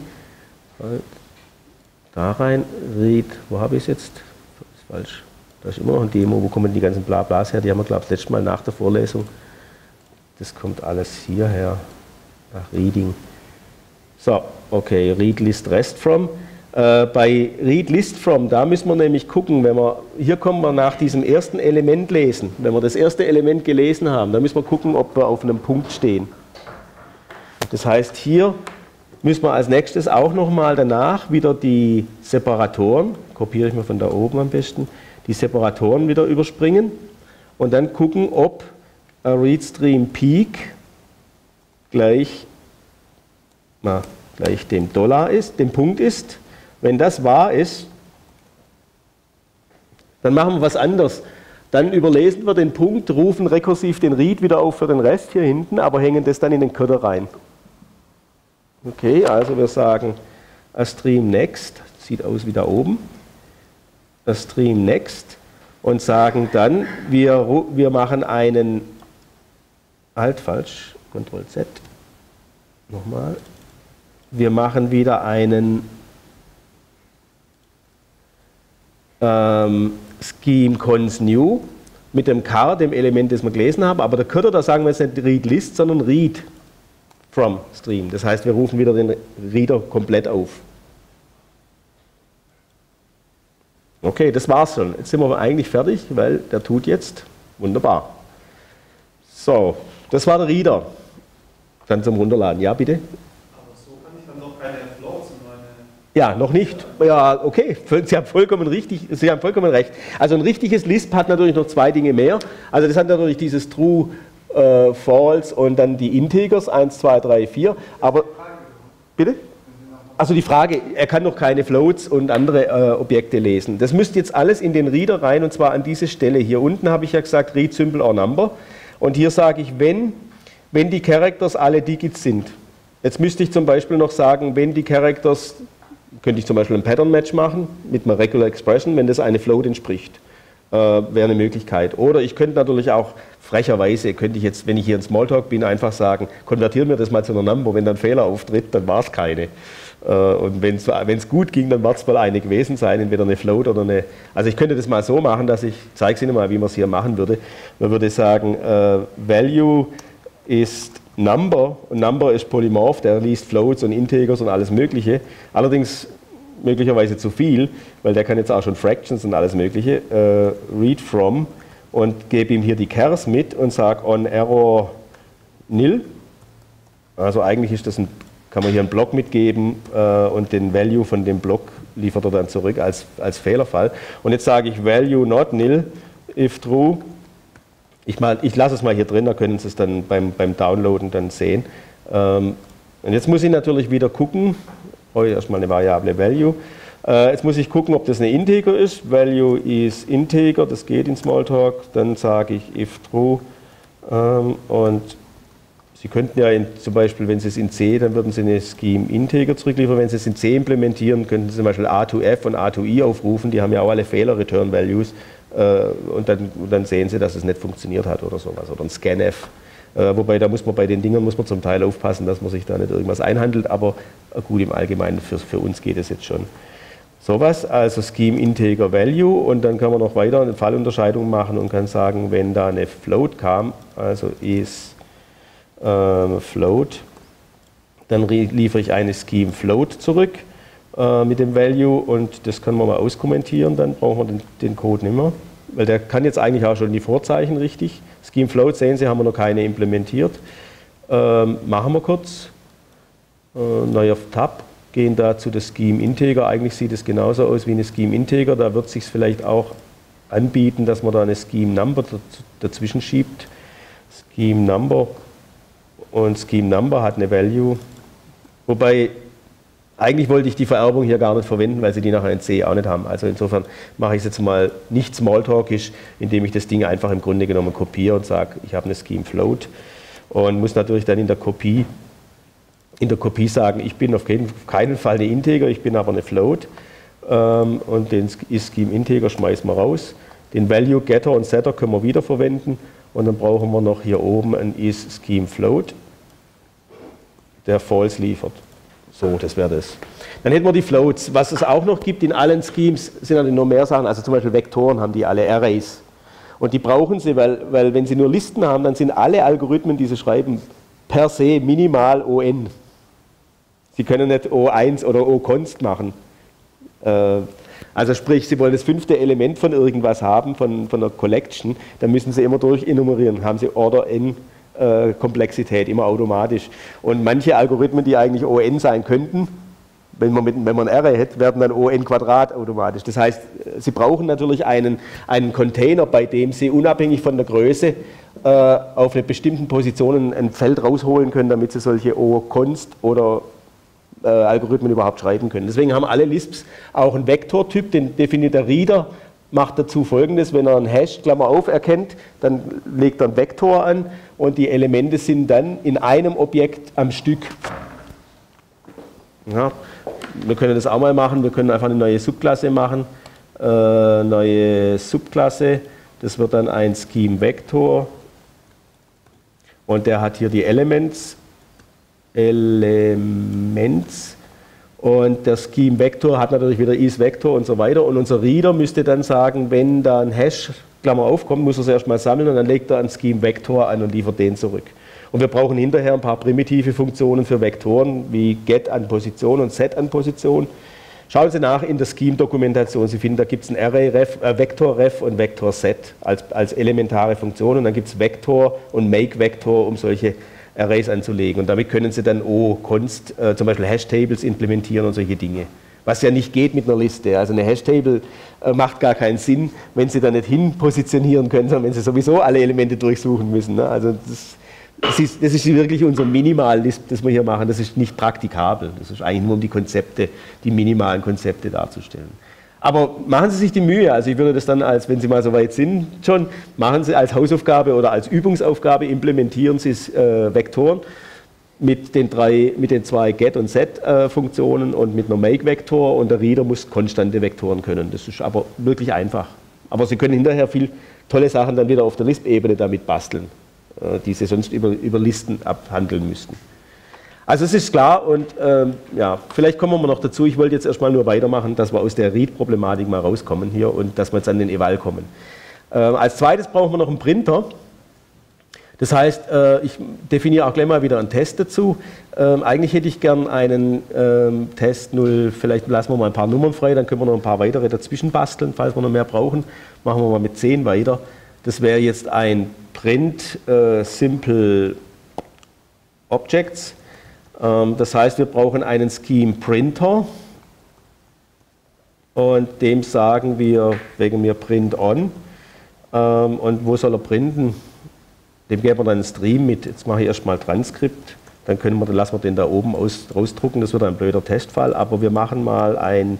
Da rein, Read, wo habe ich es jetzt? Das ist falsch. Da ist immer noch ein Demo, wo kommen die ganzen Blablas her? Die haben wir, glaube ich, das letzte Mal nach der Vorlesung. Das kommt alles hierher, nach Reading. So, okay, Read List Rest From. Bei Read List From, da müssen wir nämlich gucken, hier kommen wir nach diesem ersten Element lesen. Wenn wir das erste Element gelesen haben, dann müssen wir gucken, ob wir auf einem Punkt stehen. Das heißt, hier müssen wir als nächstes auch nochmal danach wieder die Separatoren, kopiere ich mir von da oben am besten, die Separatoren wieder überspringen und dann gucken, ob readStream Peak gleich dem Dollar ist, dem Punkt ist. Wenn das wahr ist, dann machen wir was anderes. Dann überlesen wir den Punkt, rufen rekursiv den Read wieder auf für den Rest hier hinten, aber hängen das dann in den Coder rein. Okay, also wir sagen a stream next, sieht aus wie da oben, a stream next und sagen dann, wir machen einen, halt falsch, Ctrl Z, nochmal, wir machen wieder einen Scheme cons new mit dem car, dem Element, das wir gelesen haben, aber der Coder, da sagen wir jetzt nicht read list, sondern read from stream. Das heißt, wir rufen wieder den Reader komplett auf. Okay, das war's schon. Jetzt sind wir eigentlich fertig, weil der tut jetzt. Wunderbar. So, das war der Reader. Dann zum Runterladen. Ja, bitte? Aber so kann ich dann noch keine Floats in meine... Ja, noch nicht. Ja, okay, Sie haben vollkommen richtig, Sie haben vollkommen recht. Also ein richtiges Lisp hat natürlich noch zwei Dinge mehr. Also das hat natürlich dieses True, False und dann die Integers, 1, 2, 3, 4. Aber, bitte? Also die Frage, er kann noch keine Floats und andere Objekte lesen. Das müsste jetzt alles in den Reader rein und zwar an diese Stelle. Hier unten habe ich ja gesagt, read symbol or number. Und hier sage ich, wenn die Characters alle Digits sind. Jetzt müsste ich zum Beispiel noch sagen, wenn die Characters, könnte ich zum Beispiel ein Pattern Match machen mit einer Regular Expression, wenn das eine Float entspricht. Wäre eine Möglichkeit. Oder ich könnte natürlich auch frecherweise, könnte ich jetzt, wenn ich hier in Smalltalk bin, einfach sagen, konvertieren wir das mal zu einer Number. Wenn dann Fehler auftritt, dann war es keine. Und wenn es gut ging, dann wird es mal eine gewesen sein, entweder eine Float oder eine... Also ich könnte das mal so machen, dass ich zeige es Ihnen mal, wie man es hier machen würde. Man würde sagen, Value ist Number und Number ist Polymorph, der liest Floats und Integers und alles Mögliche. Allerdings möglicherweise zu viel, weil der kann jetzt auch schon Fractions und alles Mögliche. Read from und gebe ihm hier die Chars mit und sage on error nil. Also eigentlich ist das kann man hier einen Block mitgeben und den Value von dem Block liefert er dann zurück als Fehlerfall. Und jetzt sage ich Value not nil if true. Ich lasse es mal hier drin, da können Sie es dann beim Downloaden dann sehen. Und jetzt muss ich natürlich wieder gucken, erstmal eine Variable Value. Jetzt muss ich gucken, ob das eine Integer ist. Value ist Integer, das geht in Smalltalk. Dann sage ich if true und Sie könnten ja zum Beispiel, wenn Sie es in C, dann würden Sie eine Scheme Integer zurückliefern. Wenn Sie es in C implementieren, könnten Sie zum Beispiel A2F und A2I aufrufen. Die haben ja auch alle Fehler-Return-Values. Und dann sehen Sie, dass es nicht funktioniert hat oder sowas. Oder ein Scanf. Wobei, da muss man bei den Dingern zum Teil aufpassen, dass man sich da nicht irgendwas einhandelt. Aber gut, im Allgemeinen für uns geht es jetzt schon. Sowas, also Scheme Integer Value. Und dann kann man noch weiter eine Fallunterscheidung machen und kann sagen, wenn da eine Float kam, also is Float, dann liefere ich eine Scheme Float zurück mit dem Value und das können wir mal auskommentieren, dann brauchen wir den Code nicht mehr, weil der kann jetzt eigentlich auch schon die Vorzeichen richtig. Scheme Float, sehen Sie, haben wir noch keine implementiert. Machen wir kurz, neuer Tab, gehen da zu der Scheme Integer, eigentlich sieht es genauso aus wie eine Scheme Integer, da wird es sich vielleicht auch anbieten, dass man da eine Scheme Number dazwischen schiebt. Scheme Number. Und Scheme Number hat eine Value, wobei eigentlich wollte ich die Vererbung hier gar nicht verwenden, weil Sie die nachher in C auch nicht haben. Also insofern mache ich es jetzt mal nicht smalltalkisch, indem ich das Ding einfach im Grunde genommen kopiere und sage, ich habe eine Scheme Float und muss natürlich dann in der Kopie sagen, ich bin auf keinen Fall eine Integer, ich bin aber eine Float und den Scheme Integer schmeißen wir raus. Den Value Getter und Setter können wir wieder verwenden und dann brauchen wir noch hier oben ein is Scheme Float, der False liefert. So, das wäre das. Dann hätten wir die Floats. Was es auch noch gibt in allen Schemes, sind dann noch mehr Sachen, also zum Beispiel Vektoren haben die alle Arrays. Und die brauchen sie, weil wenn sie nur Listen haben, dann sind alle Algorithmen, die sie schreiben, per se minimal ON. Sie können nicht O1 oder O-Const machen. Also sprich, Sie wollen das 5. Element von irgendwas haben, von einer Collection, dann müssen Sie immer durchenumerieren, haben Sie Order N Komplexität, immer automatisch. Und manche Algorithmen, die eigentlich ON sein könnten, wenn man ein Array hätte, werden dann ON Quadrat automatisch. Das heißt, Sie brauchen natürlich einen Container, bei dem Sie unabhängig von der Größe auf eine bestimmten Position ein Feld rausholen können, damit Sie solche O-Const oder Algorithmen überhaupt schreiben können. Deswegen haben alle Lisps auch einen Vektortyp, den definiert der Reader macht dazu Folgendes: Wenn er einen Hash, Klammer auf, erkennt, dann legt er einen Vektor an und die Elemente sind dann in einem Objekt am Stück. Ja, wir können das auch mal machen, wir können einfach eine neue Subklasse machen, neue Subklasse, das wird dann ein Scheme-Vektor und der hat hier die Elements und der Scheme-Vektor hat natürlich wieder is-Vektor und so weiter und unser Reader müsste dann sagen, wenn da ein Hash, Klammer aufkommt, muss er es erstmal sammeln und dann legt er einen Scheme-Vektor an und liefert den zurück. Und wir brauchen hinterher ein paar primitive Funktionen für Vektoren, wie get an Position und set an Position. Schauen Sie nach in der Scheme-Dokumentation. Sie finden, da gibt es ein Array-Ref, Vektor-Ref und Vektor-Set als elementare Funktion. Und dann gibt es Vektor und Make-Vektor, um solche Arrays anzulegen. Und damit können Sie dann Const, zum Beispiel Hash-Tables implementieren und solche Dinge. Was ja nicht geht mit einer Liste. Also eine Hash-Table macht gar keinen Sinn, wenn Sie da nicht hin positionieren können, sondern wenn Sie sowieso alle Elemente durchsuchen müssen. Ne? Also das ist wirklich unser Minimal-List, das wir hier machen. Das ist nicht praktikabel. Das ist eigentlich nur, um die Konzepte, die minimalen Konzepte darzustellen. Aber machen Sie sich die Mühe. Also ich würde das dann, als wenn Sie mal so weit sind, schon machen Sie als Hausaufgabe oder als Übungsaufgabe, implementieren Sie Vektoren mit den zwei Get- und Set-Funktionen und mit einer Make-Vektor und der Reader muss konstante Vektoren können. Das ist aber wirklich einfach. Aber Sie können hinterher viel tolle Sachen dann wieder auf der Lisp-Ebene damit basteln, die Sie sonst über Listen abhandeln müssten. Also es ist klar und ja, vielleicht kommen wir noch dazu, ich wollte jetzt erstmal nur weitermachen, dass wir aus der Read-Problematik mal rauskommen hier und dass wir jetzt an den Eval kommen. Als zweites brauchen wir noch einen Printer. Das heißt, ich definiere auch gleich mal wieder einen Test dazu. Eigentlich hätte ich gern einen Test 0, vielleicht lassen wir mal ein paar Nummern frei, dann können wir noch ein paar weitere dazwischen basteln, falls wir noch mehr brauchen. Machen wir mal mit 10 weiter. Das wäre jetzt ein Print Simple Objects. Das heißt, wir brauchen einen Scheme Printer und dem sagen wir wegen mir Print on. Und wo soll er printen? Dem geben wir dann einen Stream mit, jetzt mache ich erstmal Transkript, dann lassen wir den da oben rausdrucken, das wird ein blöder Testfall, aber wir machen mal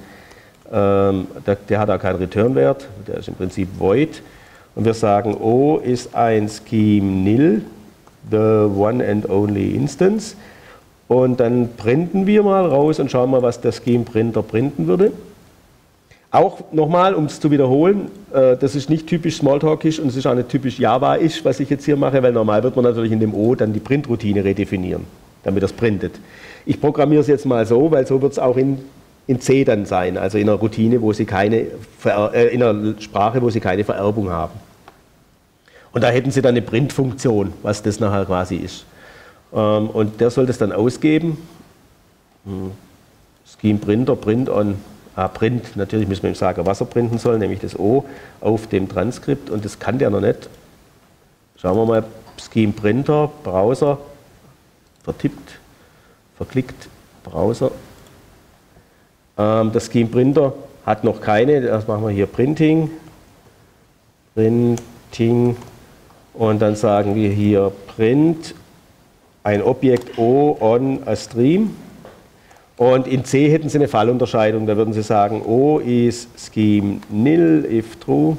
der hat auch keinen Return-Wert, der ist im Prinzip void. Und wir sagen, O ist ein Scheme nil, the one and only instance. Und dann printen wir mal raus und schauen mal, was der Scheme Printer printen würde. Auch nochmal, um es zu wiederholen, das ist nicht typisch Smalltalkisch und es ist auch nicht typisch Java-isch, was ich jetzt hier mache, weil normal wird man natürlich in dem O dann die Printroutine redefinieren, damit das printet. Ich programmiere es jetzt mal so, weil so wird es auch in C dann sein, also in einer Routine, wo Sie in einer Sprache, wo Sie keine Vererbung haben. Und da hätten Sie dann eine Printfunktion, was das nachher quasi ist. Und der soll das dann ausgeben. Scheme Printer, Print on, Print, natürlich müssen wir ihm sagen, was er printen soll, nämlich das O auf dem Transkript und das kann der noch nicht. Schauen wir mal, Scheme Printer, Browser, vertippt, verklickt, Browser. Das Scheme Printer hat noch keine, das machen wir hier Printing und dann sagen wir hier Print ein Objekt O on a Stream. Und in C hätten Sie eine Fallunterscheidung, da würden Sie sagen, O ist Scheme nil if true.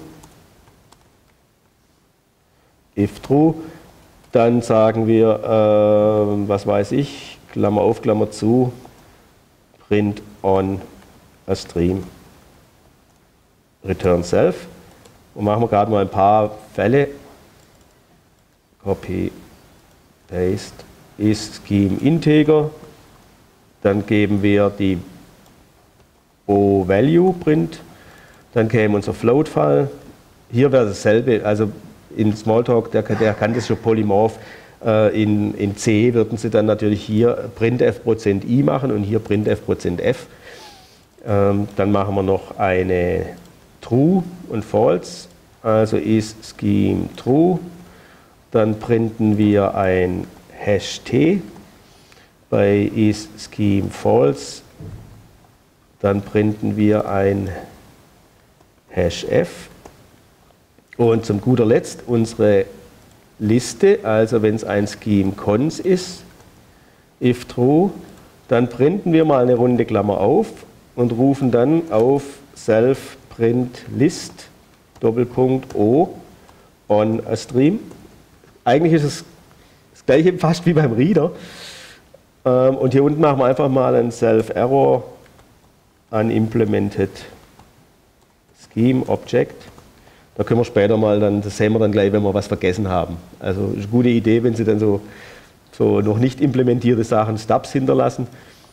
If true, dann sagen wir, was weiß ich, Klammer auf, Klammer zu, print on a stream, return self. Und machen wir gerade mal ein paar Fälle. Copy, paste, ist Scheme integer. Dann geben wir die O-Value Print, dann käme unser Float-Fall. Hier wäre dasselbe, also in Smalltalk, der kann das schon polymorph. In C würden Sie dann natürlich hier printf%i machen und hier printf%f. Dann machen wir noch eine True und False, also ist Scheme True. Dann printen wir ein Hash-T. Bei is Scheme False, dann printen wir ein Hash-F und zum guter Letzt unsere Liste, also wenn es ein Scheme Cons ist, if true, dann printen wir mal eine runde Klammer auf und rufen dann auf self print list Doppelpunkt O on a stream. Eigentlich ist es das gleiche fast wie beim Reader. Und hier unten machen wir einfach mal ein Self-Error unimplemented Scheme Object. Da können wir später mal dann, das sehen wir dann gleich, wenn wir was vergessen haben. Also ist eine gute Idee, wenn Sie dann so noch nicht implementierte Sachen Stubs hinterlassen.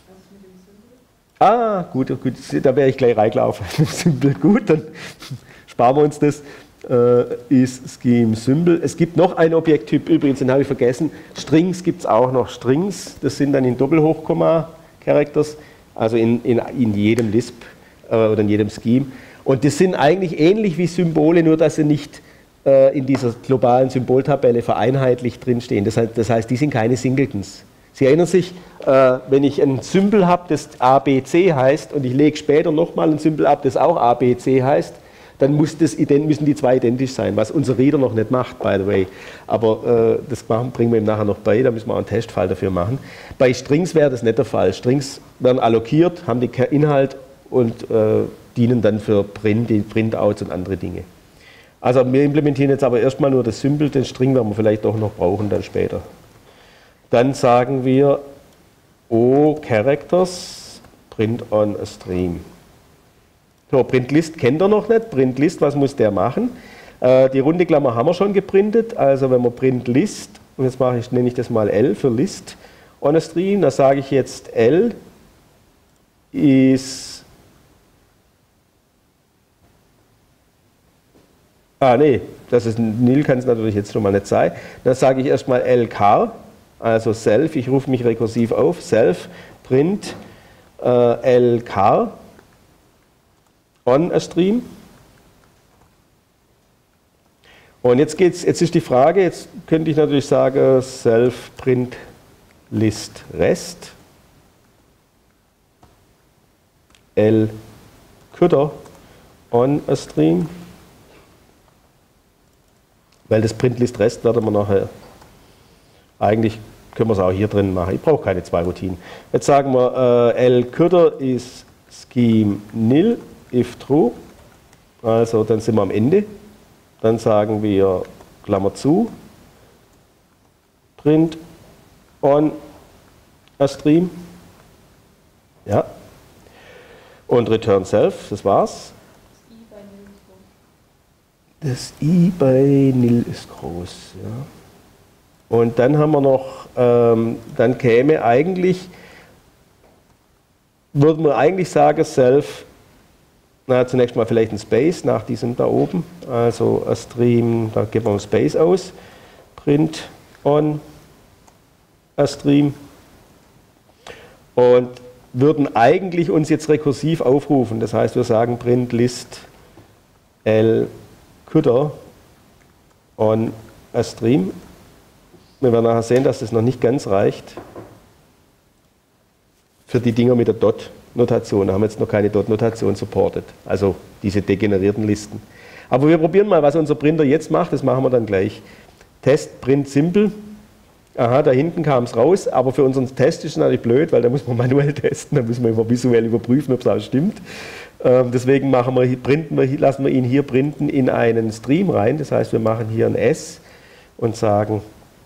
Ah, gut, da wäre ich gleich reingelaufen. Symbol, gut, dann sparen wir uns das. Ist Scheme Symbol. Es gibt noch ein Objekttyp, übrigens, den habe ich vergessen. Strings gibt es auch noch. Strings, das sind dann in Doppelhochkomma-Characters, also in jedem Lisp oder in jedem Scheme. Und das sind eigentlich ähnlich wie Symbole, nur dass sie nicht in dieser globalen Symboltabelle vereinheitlicht drinstehen. Das heißt, die sind keine Singletons. Sie erinnern sich, wenn ich ein Symbol habe, das ABC heißt, und ich lege später nochmal ein Symbol ab, das auch ABC heißt, dann müssen die zwei identisch sein, was unser Reader noch nicht macht, by the way. Aber das bringen wir ihm nachher noch bei, da müssen wir auch einen Testfall dafür machen. Bei Strings wäre das nicht der Fall. Strings werden allokiert, haben den Inhalt und dienen dann für Printouts und andere Dinge. Also wir implementieren jetzt aber erstmal nur das Symbol, den String werden wir vielleicht doch noch brauchen dann später. Dann sagen wir O Characters print on a stream. So, Printlist kennt er noch nicht. Printlist, was muss der machen? Die runde Klammer haben wir schon geprintet. Also wenn wir Printlist, und jetzt nenne ich das mal L für List on a stream, da sage ich jetzt L ist... nee, das ist nil, kann es natürlich jetzt schon mal nicht sein. Dann sage ich erstmal LK, also self, ich rufe mich rekursiv auf, self, print LK on a stream. Und jetzt ist die Frage, jetzt könnte ich natürlich sagen, self print list rest L Cutter on a stream. Weil das print list rest werden wir nachher, eigentlich können wir es auch hier drin machen. Ich brauche keine zwei Routinen. Jetzt sagen wir, L Cutter ist scheme nil if true, also dann sind wir am Ende. Dann sagen wir Klammer zu, print on a stream, ja, und return self, das war's. Das I bei nil ist groß, ja. Und dann haben wir noch, dann käme eigentlich, würden wir eigentlich sagen, self, zunächst mal vielleicht ein Space nach diesem da oben, also a stream, da geben wir ein Space aus, print on a stream, und würden eigentlich uns jetzt rekursiv aufrufen, das heißt wir sagen print list L Cutter on a stream. Wir werden nachher sehen, dass das noch nicht ganz reicht für die Dinger mit der Dot-Notation. Da haben wir jetzt noch keine Dot-Notation supported, also diese degenerierten Listen. Aber wir probieren mal, was unser Printer jetzt macht, das machen wir dann gleich. Test print simple. Aha, da hinten kam es raus, aber für unseren Test ist es natürlich blöd, weil da muss man manuell testen, da müssen wir visuell überprüfen, ob es auch stimmt. Deswegen lassen wir ihn hier printen in einen Stream rein, das heißt, wir machen hier ein S und sagen,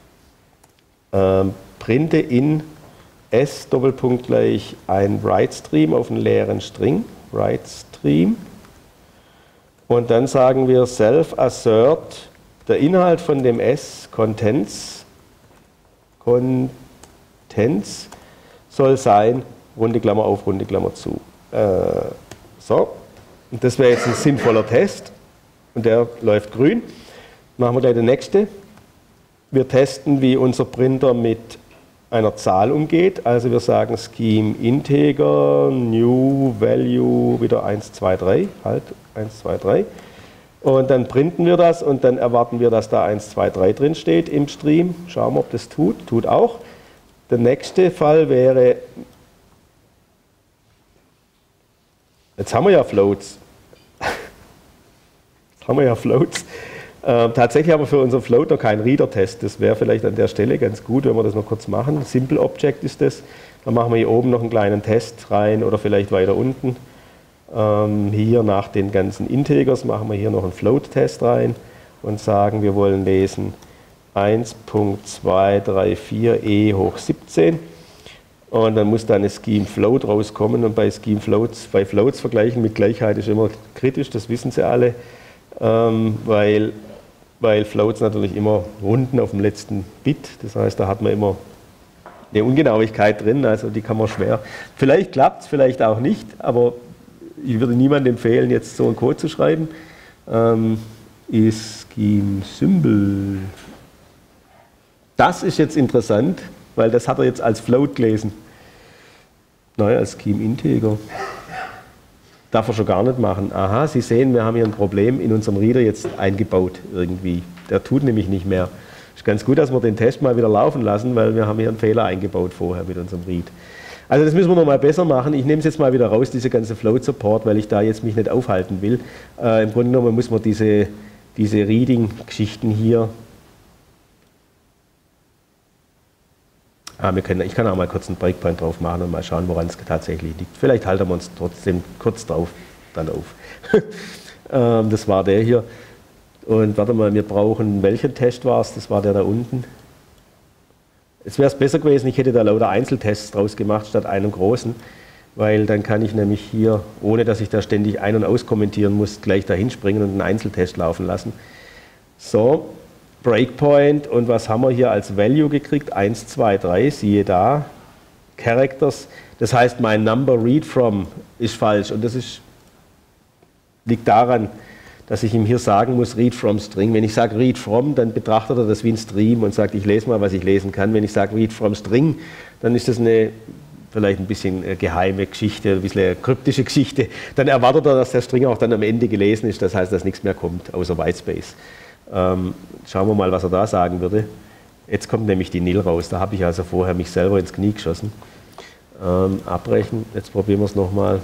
printe in S Doppelpunkt gleich ein Write Stream auf einen leeren String, Write Stream, und dann sagen wir self assert, der Inhalt von dem S Contents soll sein, runde Klammer auf, runde Klammer zu. So, und das wäre jetzt ein sinnvoller Test und der läuft grün. Machen wir gleich den nächsten. Wir testen, wie unser Printer mit einer Zahl umgeht. Also wir sagen scheme integer, new value, wieder 1, 2, 3, halt 1, 2, 3. Und dann printen wir das und dann erwarten wir, dass da 1, 2, 3 drin steht im Stream. Schauen wir, ob das tut. Tut auch. Der nächste Fall wäre, jetzt haben wir ja Floats. Tatsächlich haben wir für unseren Float noch keinen Reader-Test. Das wäre vielleicht an der Stelle ganz gut, wenn wir das noch kurz machen. Simple Object ist das. Dann machen wir hier oben noch einen kleinen Test rein oder vielleicht weiter unten. Hier nach den ganzen Integers machen wir hier noch einen Float-Test rein und sagen, wir wollen lesen 1.234e hoch 17. Und dann muss da eine Scheme Float rauskommen. Und bei Scheme Floats, bei Floats vergleichen mit Gleichheit ist immer kritisch, das wissen Sie alle, weil Floats natürlich immer runden auf dem letzten Bit. Das heißt, da hat man immer eine Ungenauigkeit drin, also die kann man schwer. Vielleicht klappt es, vielleicht auch nicht, aber ich würde niemandem empfehlen, jetzt so einen Code zu schreiben. Ist Scheme Symbol. Das ist jetzt interessant, weil das hat er jetzt als Float gelesen. Naja, als Scheme Integer. Darf er schon gar nicht machen. Aha, Sie sehen, wir haben hier ein Problem in unserem Reader jetzt eingebaut irgendwie. Der tut nämlich nicht mehr. Ist ganz gut, dass wir den Test mal wieder laufen lassen, weil wir haben hier einen Fehler eingebaut vorher mit unserem Read. Also das müssen wir nochmal besser machen. Ich nehme es jetzt mal wieder raus, diese ganze Float-Support, weil ich da jetzt mich nicht aufhalten will. Im Grunde genommen muss man diese Reading-Geschichten hier... ich kann auch mal kurz einen Breakpoint drauf machen und mal schauen, woran es tatsächlich liegt. Vielleicht halten wir uns trotzdem kurz drauf dann auf. Das war der hier. Und warte mal, wir brauchen, welchen Test war es? Das war der da unten. Jetzt wäre es besser gewesen, ich hätte da lauter Einzeltests draus gemacht, statt einem großen, weil dann kann ich nämlich hier, ohne dass ich da ständig ein- und auskommentieren muss, gleich dahin springen und einen Einzeltest laufen lassen. So, Breakpoint, und was haben wir hier als Value gekriegt? 1, 2, 3, siehe da, Characters, das heißt mein Number Read From ist falsch und das liegt daran, dass ich ihm hier sagen muss, Read From String. Wenn ich sage Read From, dann betrachtet er das wie ein Stream und sagt, ich lese mal, was ich lesen kann. Wenn ich sage Read From String, dann ist das vielleicht ein bisschen geheime Geschichte, ein bisschen eine kryptische Geschichte. Dann erwartet er, dass der String auch dann am Ende gelesen ist, das heißt, dass nichts mehr kommt, außer Whitespace. Schauen wir mal, was er da sagen würde. Jetzt kommt nämlich die Nil raus. Da habe ich also vorher mich selber ins Knie geschossen. Abbrechen. Jetzt probieren wir es nochmal.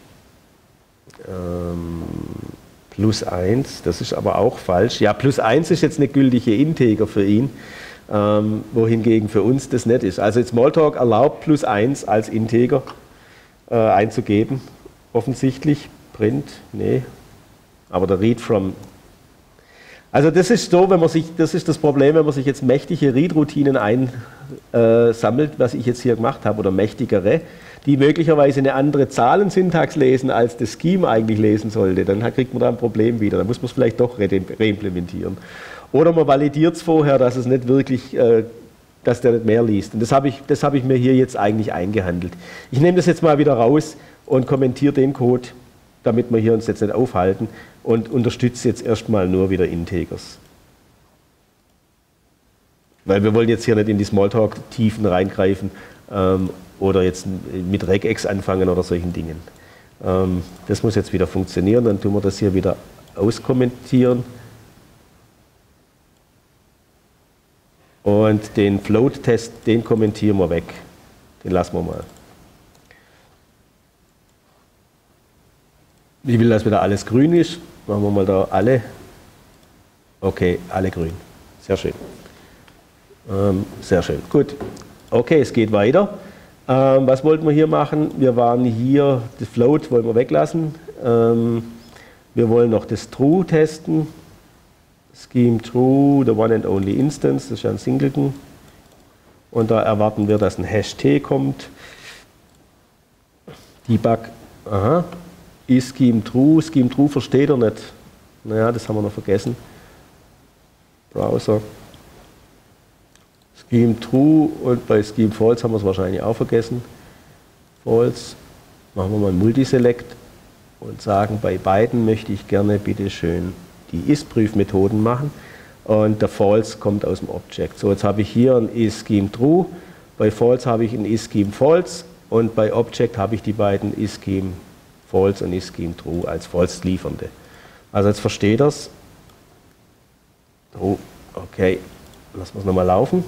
Plus 1, das ist aber auch falsch. Ja, plus 1 ist jetzt eine gültige Integer für ihn, wohingegen für uns das nicht ist. Also Smalltalk erlaubt plus 1 als Integer einzugeben. Offensichtlich. Print, nee. Aber der Read From... Also das ist so, das ist das Problem, wenn man sich jetzt mächtige Read-Routinen einsammelt, was ich jetzt hier gemacht habe, oder mächtigere, die möglicherweise eine andere Zahlensyntax lesen, als das Scheme eigentlich lesen sollte, dann kriegt man da ein Problem wieder. Dann muss man es vielleicht doch reimplementieren. Oder man validiert es vorher, dass es nicht wirklich, dass der nicht mehr liest. Und das habe ich mir hier jetzt eigentlich eingehandelt. Ich nehme das jetzt mal wieder raus und kommentiere den Code, damit wir hier uns jetzt nicht aufhalten, und unterstütze jetzt erstmal nur wieder Integers. Weil wir wollen jetzt hier nicht in die Smalltalk-Tiefen reingreifen oder jetzt mit Regex anfangen oder solchen Dingen. Das muss jetzt wieder funktionieren, dann tun wir das hier wieder auskommentieren. Und den Float-Test, den kommentieren wir weg. Den lassen wir mal. Ich will, dass wieder alles grün ist. Machen wir mal da alle. Okay, alle grün. Sehr schön. Sehr schön. Gut. Okay, es geht weiter. Was wollten wir hier machen? Wir waren hier, das Float wollen wir weglassen. Wir wollen noch das True testen. Scheme True, the one and only instance, das ist ja ein Singleton. Und da erwarten wir, dass ein Hash-T kommt. Debug, aha. Ist Scheme True versteht er nicht. Naja, das haben wir noch vergessen. Browser. Scheme True und bei Scheme False haben wir es wahrscheinlich auch vergessen. False. Machen wir mal ein Multiselect und sagen, bei beiden möchte ich gerne bitte schön die Is-Prüfmethoden machen. Und der False kommt aus dem Object. So, jetzt habe ich hier ein Is-Scheme True, bei False habe ich ein Is-Scheme False und bei Object habe ich die beiden Is-Scheme False und Is-Scheme True als False liefernde. Also jetzt versteht das. Oh, okay, lassen wir es nochmal laufen.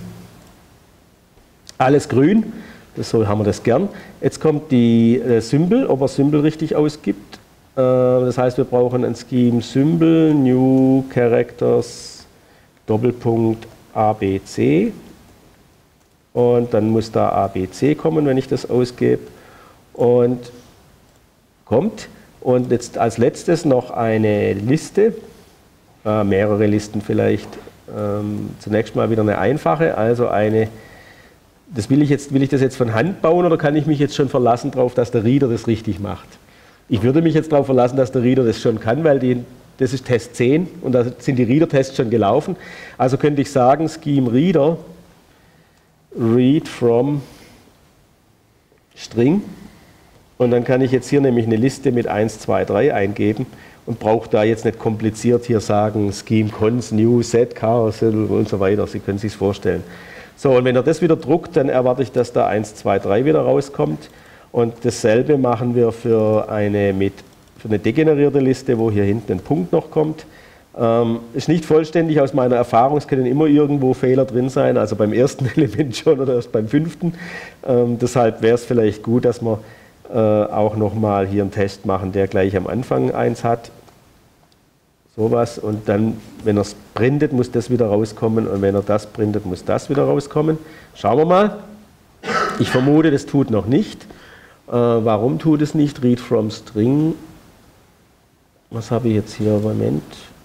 Alles grün, so haben wir das gern. Jetzt kommt die Symbol, ob er Symbol richtig ausgibt. Das heißt, wir brauchen ein Scheme Symbol, New Characters, Doppelpunkt ABC. Und dann muss da ABC kommen, wenn ich das ausgebe. Und kommt. Und jetzt als letztes noch eine Liste, mehrere Listen vielleicht. Zunächst mal wieder eine einfache, also eine, will ich das jetzt von Hand bauen oder kann ich mich jetzt schon verlassen darauf, dass der Reader das richtig macht? Ich würde mich jetzt darauf verlassen, dass der Reader das schon kann, weil das ist Test 10 und da sind die Reader-Tests schon gelaufen. Also könnte ich sagen, Scheme Reader, read from String und dann kann ich jetzt hier nämlich eine Liste mit 1, 2, 3 eingeben und brauche da jetzt nicht kompliziert hier sagen, Scheme cons, new, set, carousel und so weiter. Sie können sich es vorstellen. So, und wenn er das wieder druckt, dann erwarte ich, dass da 1, 2, 3 wieder rauskommt. Und dasselbe machen wir für eine degenerierte Liste, wo hier hinten ein Punkt noch kommt. Ist nicht vollständig aus meiner Erfahrung, es können immer irgendwo Fehler drin sein, also beim ersten Element schon oder erst beim 5. Deshalb wäre es vielleicht gut, dass wir auch nochmal hier einen Test machen, der gleich am Anfang 1 hat. Sowas und dann, wenn er es printet, muss das wieder rauskommen und wenn er das printet, muss das wieder rauskommen. Schauen wir mal. Ich vermute, das tut noch nicht. Warum tut es nicht? Read from String. Was habe ich jetzt hier? Moment.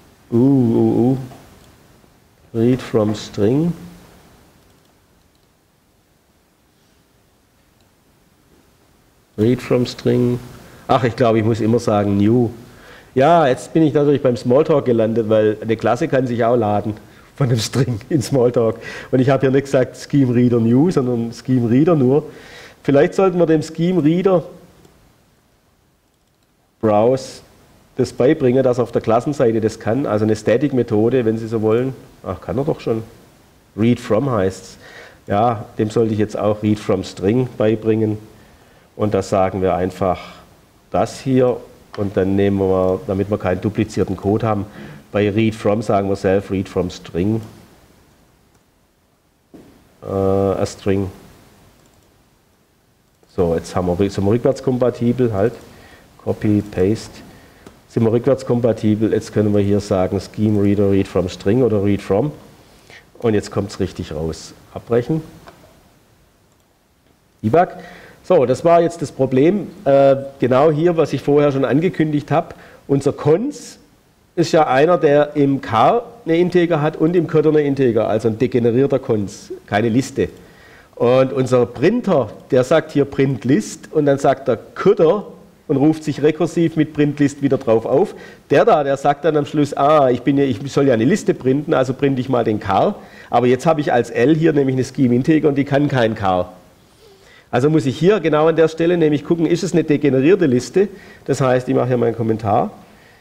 Read from String. Read from String. Ach, ich glaube, ich muss immer sagen new. Ja, jetzt bin ich natürlich beim Smalltalk gelandet, weil eine Klasse kann sich auch laden von einem String in Smalltalk. Und ich habe hier nicht gesagt Scheme Reader new, sondern Scheme Reader nur. Vielleicht sollten wir dem Scheme Reader Browse das beibringen, dass er auf der Klassenseite das kann. Also eine Static-Methode, wenn Sie so wollen. Ach, kann er doch schon. Read from heißt es. Ja, dem sollte ich jetzt auch Read from String beibringen. Und das sagen wir einfach das hier. Und dann nehmen wir, damit wir keinen duplizierten Code haben, bei Read from sagen wir self Read from String. A String. So, jetzt sind wir rückwärtskompatibel, halt. Copy, Paste. Sind wir rückwärtskompatibel, jetzt können wir hier sagen Scheme Reader Read from String oder Read from. Und jetzt kommt es richtig raus. Abbrechen. Debug. So, das war jetzt das Problem. Genau hier, was ich vorher schon angekündigt habe. Unser Cons ist ja einer, der im Char eine Integer hat und im Coder eine Integer, also ein degenerierter Cons, keine Liste. Und unser Printer, der sagt hier Print List und dann sagt der Coder und ruft sich rekursiv mit Print List wieder drauf auf. Der sagt dann am Schluss, ich soll ja eine Liste printen, also printe ich mal den Char. Aber jetzt habe ich als L hier nämlich eine Scheme Integer und die kann kein Char. Also muss ich hier genau an der Stelle nämlich gucken, ist es eine degenerierte Liste? Das heißt, ich mache hier meinen Kommentar.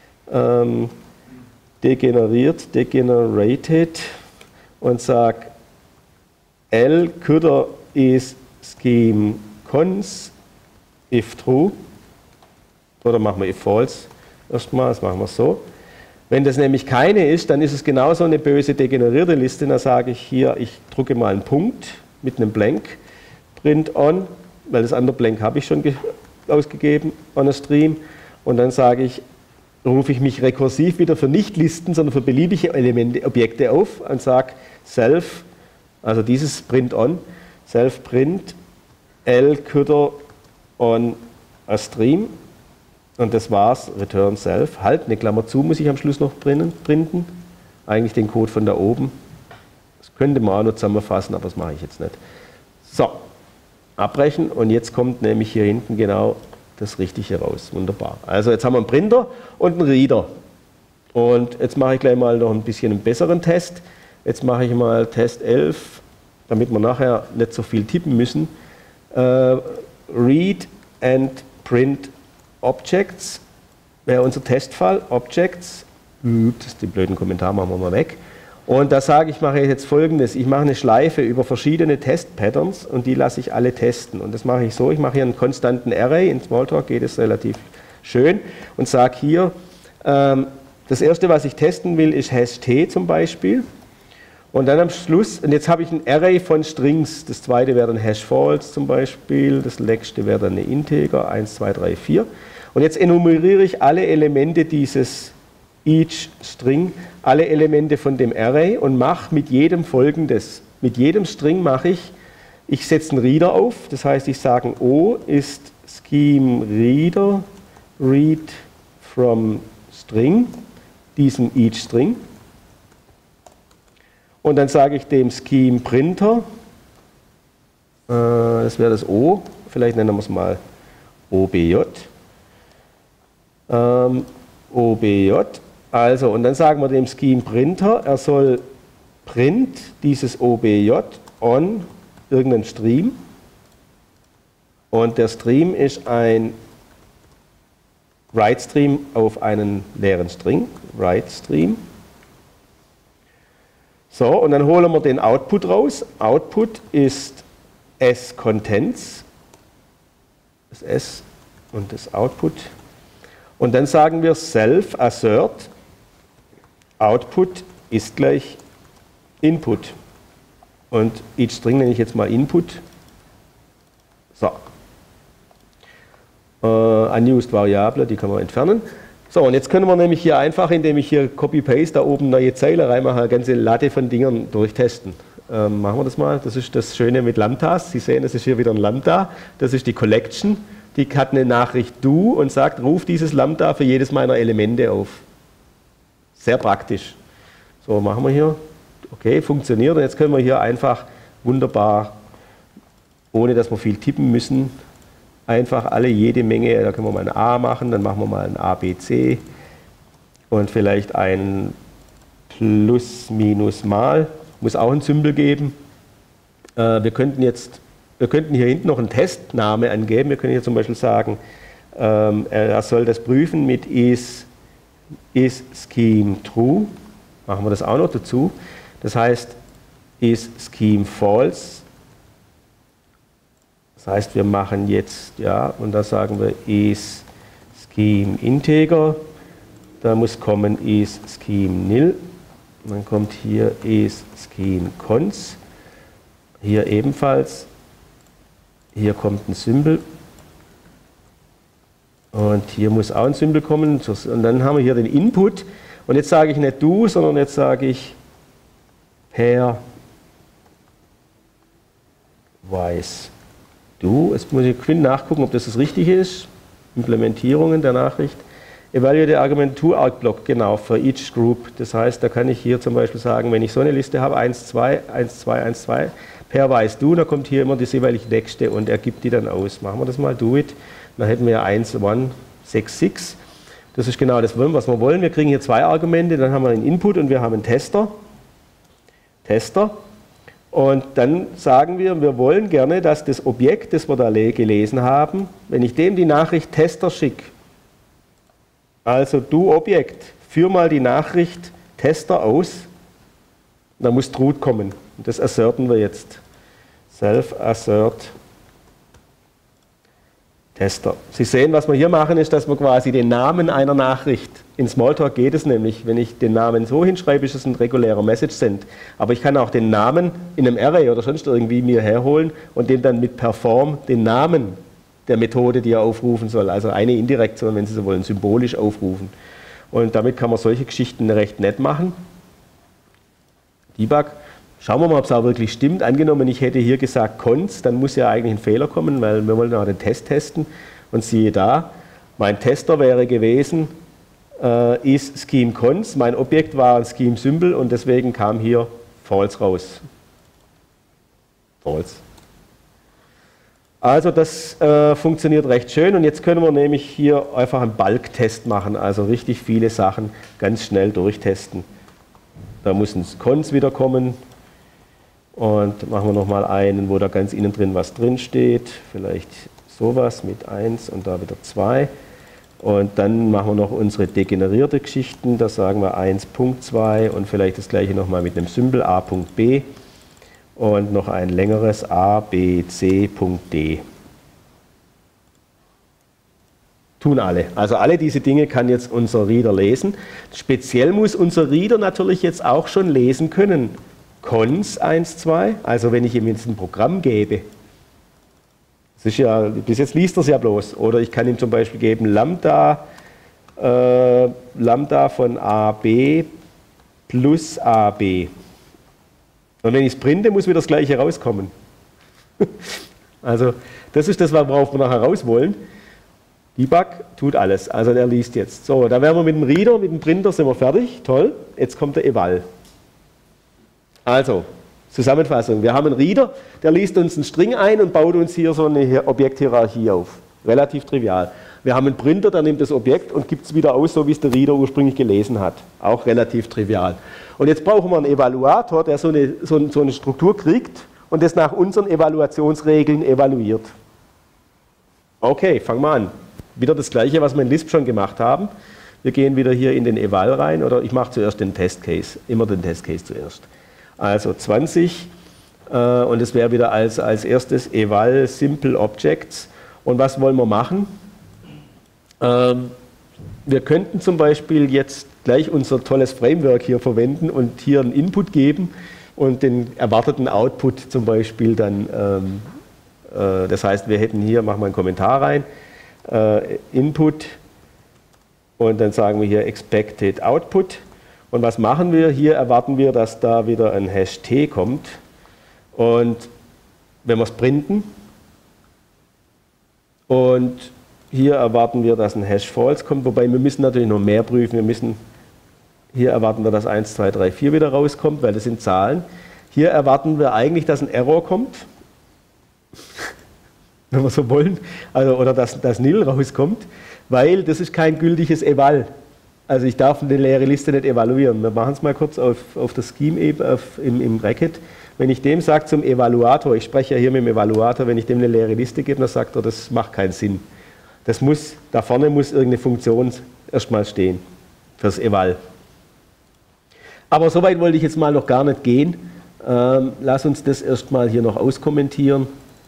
Degenerated und sage L coder is scheme cons if true. Oder machen wir if false. Erstmal, das machen wir so. Wenn das nämlich keine ist, dann ist es genauso eine böse degenerierte Liste. Dann sage ich hier, ich drucke mal einen Punkt mit einem Blank. Print on, weil das andere Blank habe ich schon ausgegeben, on a stream. Und dann sage ich, rufe ich mich rekursiv wieder für nicht Listen, sondern für beliebige Elemente, Objekte auf und sage self, also dieses Print on, self print L coder on a stream. Und das war's, return self. Halt, eine Klammer zu muss ich am Schluss noch printen. Eigentlich den Code von da oben. Das könnte man auch noch zusammenfassen, aber das mache ich jetzt nicht. So. Abbrechen und jetzt kommt nämlich hier hinten genau das Richtige raus. Wunderbar. Also jetzt haben wir einen Printer und einen Reader. Und jetzt mache ich gleich mal noch ein bisschen einen besseren Test. Jetzt mache ich mal Test 11, damit wir nachher nicht so viel tippen müssen. Read and print Objects wäre unser Testfall. Objects, die blöden Kommentare machen wir mal weg. Und da sage ich, mache jetzt Folgendes, ich mache eine Schleife über verschiedene Test-Patterns und die lasse ich alle testen. Und das mache ich so, ich mache hier einen konstanten Array, in Smalltalk geht es relativ schön und sage hier, das erste, was ich testen will, ist Hash-T zum Beispiel. Und dann am Schluss, und jetzt habe ich ein Array von Strings, das zweite wäre dann Hash-False zum Beispiel, das nächste wäre dann eine Integer, 1, 2, 3, 4. Und jetzt enumeriere ich alle Elemente dieses each String, alle Elemente von dem Array und mache mit jedem Folgendes. Mit jedem String mache ich setze einen Reader auf, das heißt, ich sage O ist Scheme Reader, read from string, diesem each string. Und dann sage ich dem Scheme Printer, das wäre das O, vielleicht nennen wir es mal OBJ. OBJ, also, und dann sagen wir dem Scheme Printer, er soll print dieses OBJ on irgendeinen Stream. Und der Stream ist ein Write Stream auf einen leeren String, Write Stream. So, und dann holen wir den Output raus. Output ist S-Contents, das S und das Output. Und dann sagen wir self-assert, Output ist gleich Input. Und each String nenne ich jetzt mal Input. So. Unused Variable, die kann man entfernen. So, und jetzt können wir nämlich hier einfach, indem ich hier Copy-Paste da oben neue Zeile reinmache, eine ganze Latte von Dingern durchtesten. Machen wir das mal. Das ist das Schöne mit Lambdas. Sie sehen, das ist hier wieder ein Lambda. Das ist die Collection. Die hat eine Nachricht do und sagt, ruf dieses Lambda für jedes meiner Elemente auf. Sehr praktisch. So, machen wir hier. Okay, funktioniert. Und jetzt können wir hier einfach wunderbar, ohne dass wir viel tippen müssen, einfach jede Menge, da können wir mal ein A machen, dann machen wir mal ein A, B, C und vielleicht ein Plus, Minus, Mal, muss auch ein Symbol geben. Wir könnten hier hinten noch einen Testname angeben, wir können hier zum Beispiel sagen, er soll das prüfen mit is scheme true, machen wir das auch noch dazu, das heißt is scheme false. Das heißt, wir machen jetzt, ja, und da sagen wir is scheme integer, da muss kommen is scheme nil, und dann kommt hier is scheme cons, hier ebenfalls, hier kommt ein Symbol und hier muss auch ein Symbol kommen und dann haben wir hier den Input und jetzt sage ich nicht do, sondern jetzt sage ich pairwise. Jetzt muss ich nachgucken, ob das Richtige ist. Implementierungen der Nachricht. Evaluate the argument to argBlock, genau, für each group. Das heißt, da kann ich hier zum Beispiel sagen, wenn ich so eine Liste habe, 1, 2, 1, 2, 1, 2, pairwise do, da kommt hier immer das jeweilige nächste und er gibt die dann aus. Machen wir das mal, do it. Dann hätten wir 1, 1, 6, 6. Das ist genau das, was wir wollen. Wir kriegen hier zwei Argumente, dann haben wir einen Input und wir haben einen Tester. Und dann sagen wir wollen gerne, dass das Objekt, das wir da gelesen haben, wenn ich dem die Nachricht Tester schicke, also du Objekt, führ mal die Nachricht Tester aus, dann muss True kommen. Und das asserten wir jetzt. Self-assert Tester. Sie sehen, was wir hier machen, ist, dass wir quasi den Namen einer Nachricht, in Smalltalk geht es nämlich, wenn ich den Namen so hinschreibe, ist es ein regulärer Message-Send. Aber ich kann auch den Namen in einem Array oder sonst irgendwie mir herholen und dem dann mit Perform den Namen der Methode, die er aufrufen soll, also eine indirekt, sondern wenn Sie so wollen, symbolisch aufrufen. Und damit kann man solche Geschichten recht nett machen. Debug. Schauen wir mal, ob es auch wirklich stimmt. Angenommen, ich hätte hier gesagt cons, dann muss ja eigentlich ein Fehler kommen, weil wir wollen auch den Test testen. Und siehe da, mein Tester wäre gewesen, is scheme cons, mein Objekt war ein scheme Symbol und deswegen kam hier false raus. False. Also das funktioniert recht schön und jetzt können wir nämlich hier einfach einen Bulk-Test machen, also richtig viele Sachen ganz schnell durchtesten. Da muss ein cons wieder kommen. Und machen wir nochmal einen, wo da ganz innen drin was drin steht. Vielleicht sowas mit 1 und da wieder 2. Und dann machen wir noch unsere degenerierte Geschichten. Da sagen wir 1.2 und vielleicht das gleiche nochmal mit einem Symbol a.b. Und noch ein längeres a, b, c.d. Tun alle. Also alle diese Dinge kann jetzt unser Reader lesen. Speziell muss unser Reader natürlich jetzt auch schon lesen können. Cons 1, 2, also wenn ich ihm jetzt ein Programm gebe, das ist ja, bis jetzt liest er es ja bloß, oder ich kann ihm zum Beispiel geben Lambda von AB plus AB. Und wenn ich es printe, muss wieder das gleiche rauskommen. Also das ist das, worauf wir nachher raus wollen. Debug tut alles, also der liest jetzt. So, da wären wir mit dem Reader, mit dem Printer sind wir fertig, toll. Jetzt kommt der Eval. Also, Zusammenfassung, wir haben einen Reader, der liest uns einen String ein und baut uns hier so eine Objekthierarchie auf. Relativ trivial. Wir haben einen Printer, der nimmt das Objekt und gibt es wieder aus, so wie es der Reader ursprünglich gelesen hat. Auch relativ trivial. Und jetzt brauchen wir einen Evaluator, der so eine Struktur kriegt und das nach unseren Evaluationsregeln evaluiert. Okay, fangen wir an. Wieder das Gleiche, was wir in Lisp schon gemacht haben. Wir gehen wieder hier in den Eval rein, oder ich mache zuerst den Testcase. Immer den Testcase zuerst. Also 20 und es wäre wieder als erstes Eval Simple Objects. Und was wollen wir machen? Wir könnten zum Beispiel jetzt gleich unser tolles Framework hier verwenden und hier einen Input geben und den erwarteten Output zum Beispiel dann, das heißt, wir hätten hier, machen wir einen Kommentar rein, Input und dann sagen wir hier Expected Output. Und was machen wir? Hier erwarten wir, dass da wieder ein Hash T kommt. Und wenn wir es printen, und hier erwarten wir, dass ein Hash False kommt, wobei wir müssen natürlich noch mehr prüfen. Hier erwarten wir, dass 1, 2, 3, 4 wieder rauskommt, weil das sind Zahlen. Hier erwarten wir eigentlich, dass ein Error kommt, wenn wir so wollen, also, oder dass Nil rauskommt, weil das ist kein gültiges Eval. Also ich darf eine leere Liste nicht evaluieren. Wir machen es mal kurz auf das Scheme im Bracket. Wenn ich dem sage zum Evaluator, ich spreche ja hier mit dem Evaluator, wenn ich dem eine leere Liste gebe, dann sagt er, das macht keinen Sinn. Da vorne muss irgendeine Funktion erstmal stehen fürs Eval. Aber so weit wollte ich jetzt mal noch gar nicht gehen. Lass uns das erstmal hier noch auskommentieren.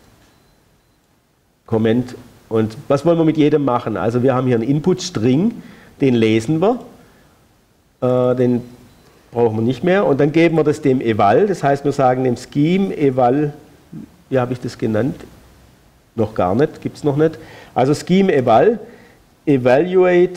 Comment. Und was wollen wir mit jedem machen? Also wir haben hier einen Input-String, den lesen wir, den brauchen wir nicht mehr. Und dann geben wir das dem Eval, das heißt, wir sagen dem Scheme Eval, wie habe ich das genannt? Noch gar nicht, gibt es noch nicht. Also Scheme Eval, Evaluate,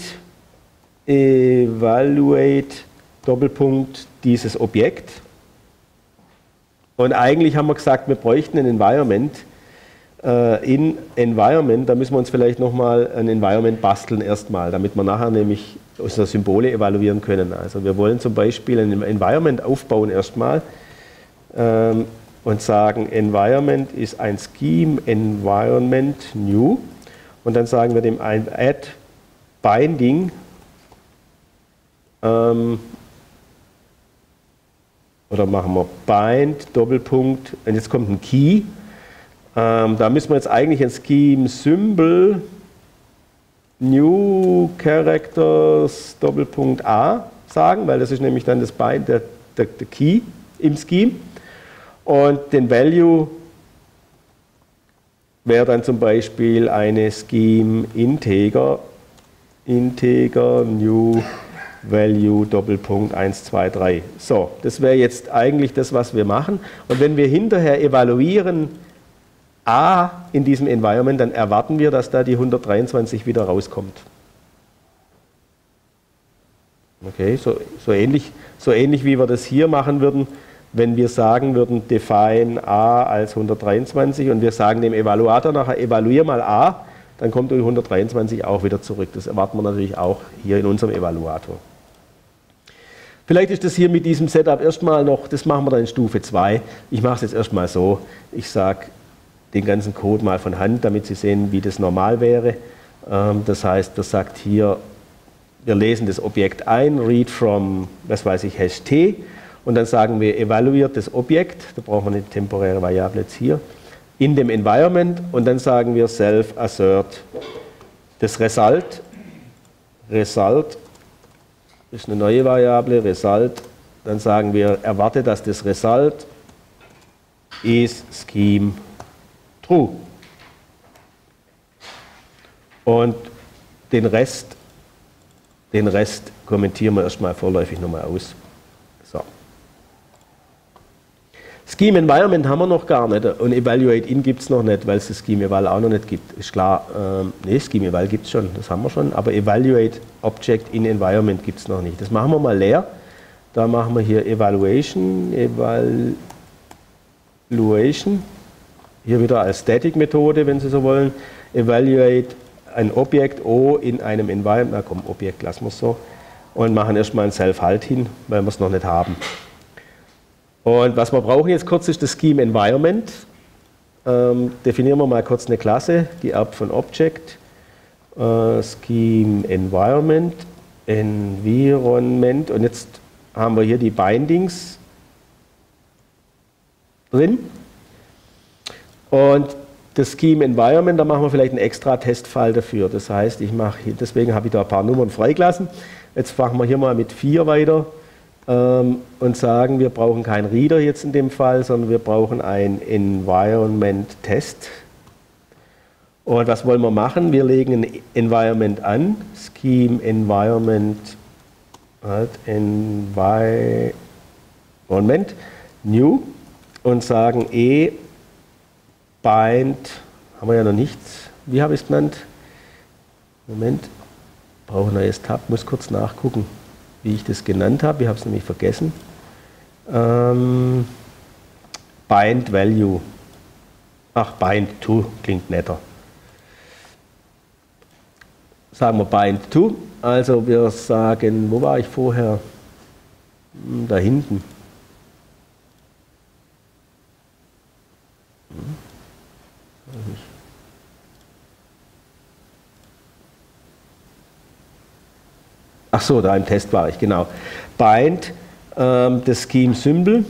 Doppelpunkt, dieses Objekt. Und eigentlich haben wir gesagt, wir bräuchten ein Environment. In Environment, da müssen wir uns vielleicht nochmal ein Environment basteln erstmal, damit wir nachher nämlich unsere Symbole evaluieren können. Also wir wollen zum Beispiel ein Environment aufbauen erstmal und sagen, Environment ist ein Scheme, Environment New, und dann sagen wir dem ein Add Binding oder machen wir Bind, Doppelpunkt, und jetzt kommt ein Key. Da müssen wir jetzt eigentlich ein Scheme Symbol New Characters Doppelpunkt A sagen, weil das ist nämlich dann das Bind, der Key im Scheme. Und den Value wäre dann zum Beispiel eine Scheme Integer New Value Doppelpunkt 1, 2, 3. So, das wäre jetzt eigentlich das, was wir machen. Und wenn wir hinterher evaluieren A in diesem Environment, dann erwarten wir, dass da die 123 wieder rauskommt. Okay, so ähnlich wie wir das hier machen würden, wenn wir sagen würden, define A als 123 und wir sagen dem Evaluator nachher, evaluier mal A, dann kommt die 123 auch wieder zurück. Das erwarten wir natürlich auch hier in unserem Evaluator. Vielleicht ist das hier mit diesem Setup erstmal noch, das machen wir dann in Stufe 2. Ich mache es jetzt erstmal so, ich sage den ganzen Code mal von Hand, damit Sie sehen, wie das normal wäre. Das heißt, das sagt hier, wir lesen das Objekt ein, read from, was weiß ich, Hash T, und dann sagen wir, evaluiert das Objekt, da brauchen wir eine temporäre Variable jetzt hier, in dem Environment, und dann sagen wir self assert das Result ist eine neue Variable, Result, dann sagen wir, erwarte, dass das Result ist Scheme True. Und den Rest kommentieren wir erstmal vorläufig nochmal aus. So. Scheme Environment haben wir noch gar nicht und Evaluate In gibt es noch nicht, weil es das Scheme Eval auch noch nicht gibt. Ist klar, Scheme Eval gibt es schon, das haben wir schon, aber Evaluate Object in Environment gibt es noch nicht. Das machen wir mal leer. Da machen wir hier Evaluation, hier wieder als Static-Methode, wenn Sie so wollen. Evaluate ein Objekt O in einem Environment, na komm, Objekt lassen wir es so, und machen erstmal ein Self-Halt hin, weil wir es noch nicht haben. Und was wir brauchen jetzt kurz ist das Scheme Environment. Definieren wir mal kurz eine Klasse, die Erb von Object. Scheme Environment, Environment, und jetzt haben wir hier die Bindings drin. Und das Scheme Environment, da machen wir vielleicht einen extra Testfall dafür. Das heißt, deswegen habe ich da ein paar Nummern freigelassen. Jetzt machen wir hier mal mit 4 weiter und sagen, wir brauchen keinen Reader jetzt in dem Fall, sondern wir brauchen ein Environment Test. Und was wollen wir machen? Wir legen ein Environment an, Scheme Environment, Environment, New, und sagen bind, haben wir ja noch nichts, wie habe ich es genannt? Moment, brauche ein neues Tab, muss kurz nachgucken, wie ich das genannt habe, ich habe es nämlich vergessen. Bind Value, bind to klingt netter. Sagen wir bind to, also wir sagen, wo war ich vorher? Da hinten. Ach so, da im Test war ich, genau. Bind, das Scheme Symbol.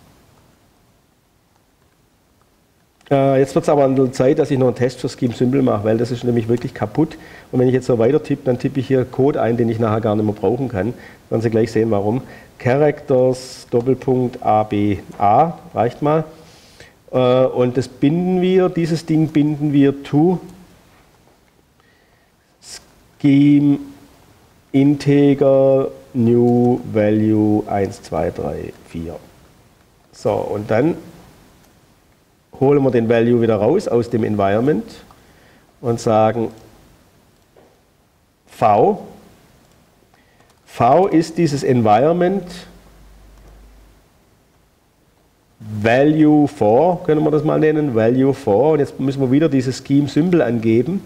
Jetzt wird es aber an der Zeit, dass ich noch einen Test für Scheme Symbol mache, weil das ist nämlich wirklich kaputt. Und wenn ich jetzt so weiter tippe, dann tippe ich hier Code ein, den ich nachher gar nicht mehr brauchen kann. Werden Sie gleich sehen, warum. Characters, Doppelpunkt, ABA, reicht mal. Und das dieses Ding binden wir to Scheme Integer New Value 1, 2, 3, 4. So, und dann holen wir den Value wieder raus aus dem Environment und sagen V. V ist dieses Environment Value for, können wir das mal nennen, Value for. Und jetzt müssen wir wieder dieses Scheme-Symbol angeben.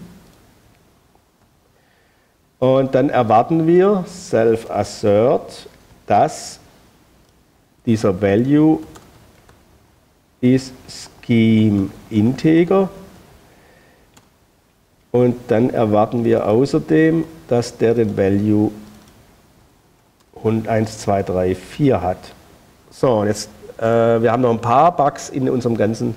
Und dann erwarten wir, self-assert, dass dieser Value ist Scheme Integer. Und dann erwarten wir außerdem, dass der den Value 1, 2, 3, 4 hat. So, und jetzt, wir haben noch ein paar Bugs in unserem ganzen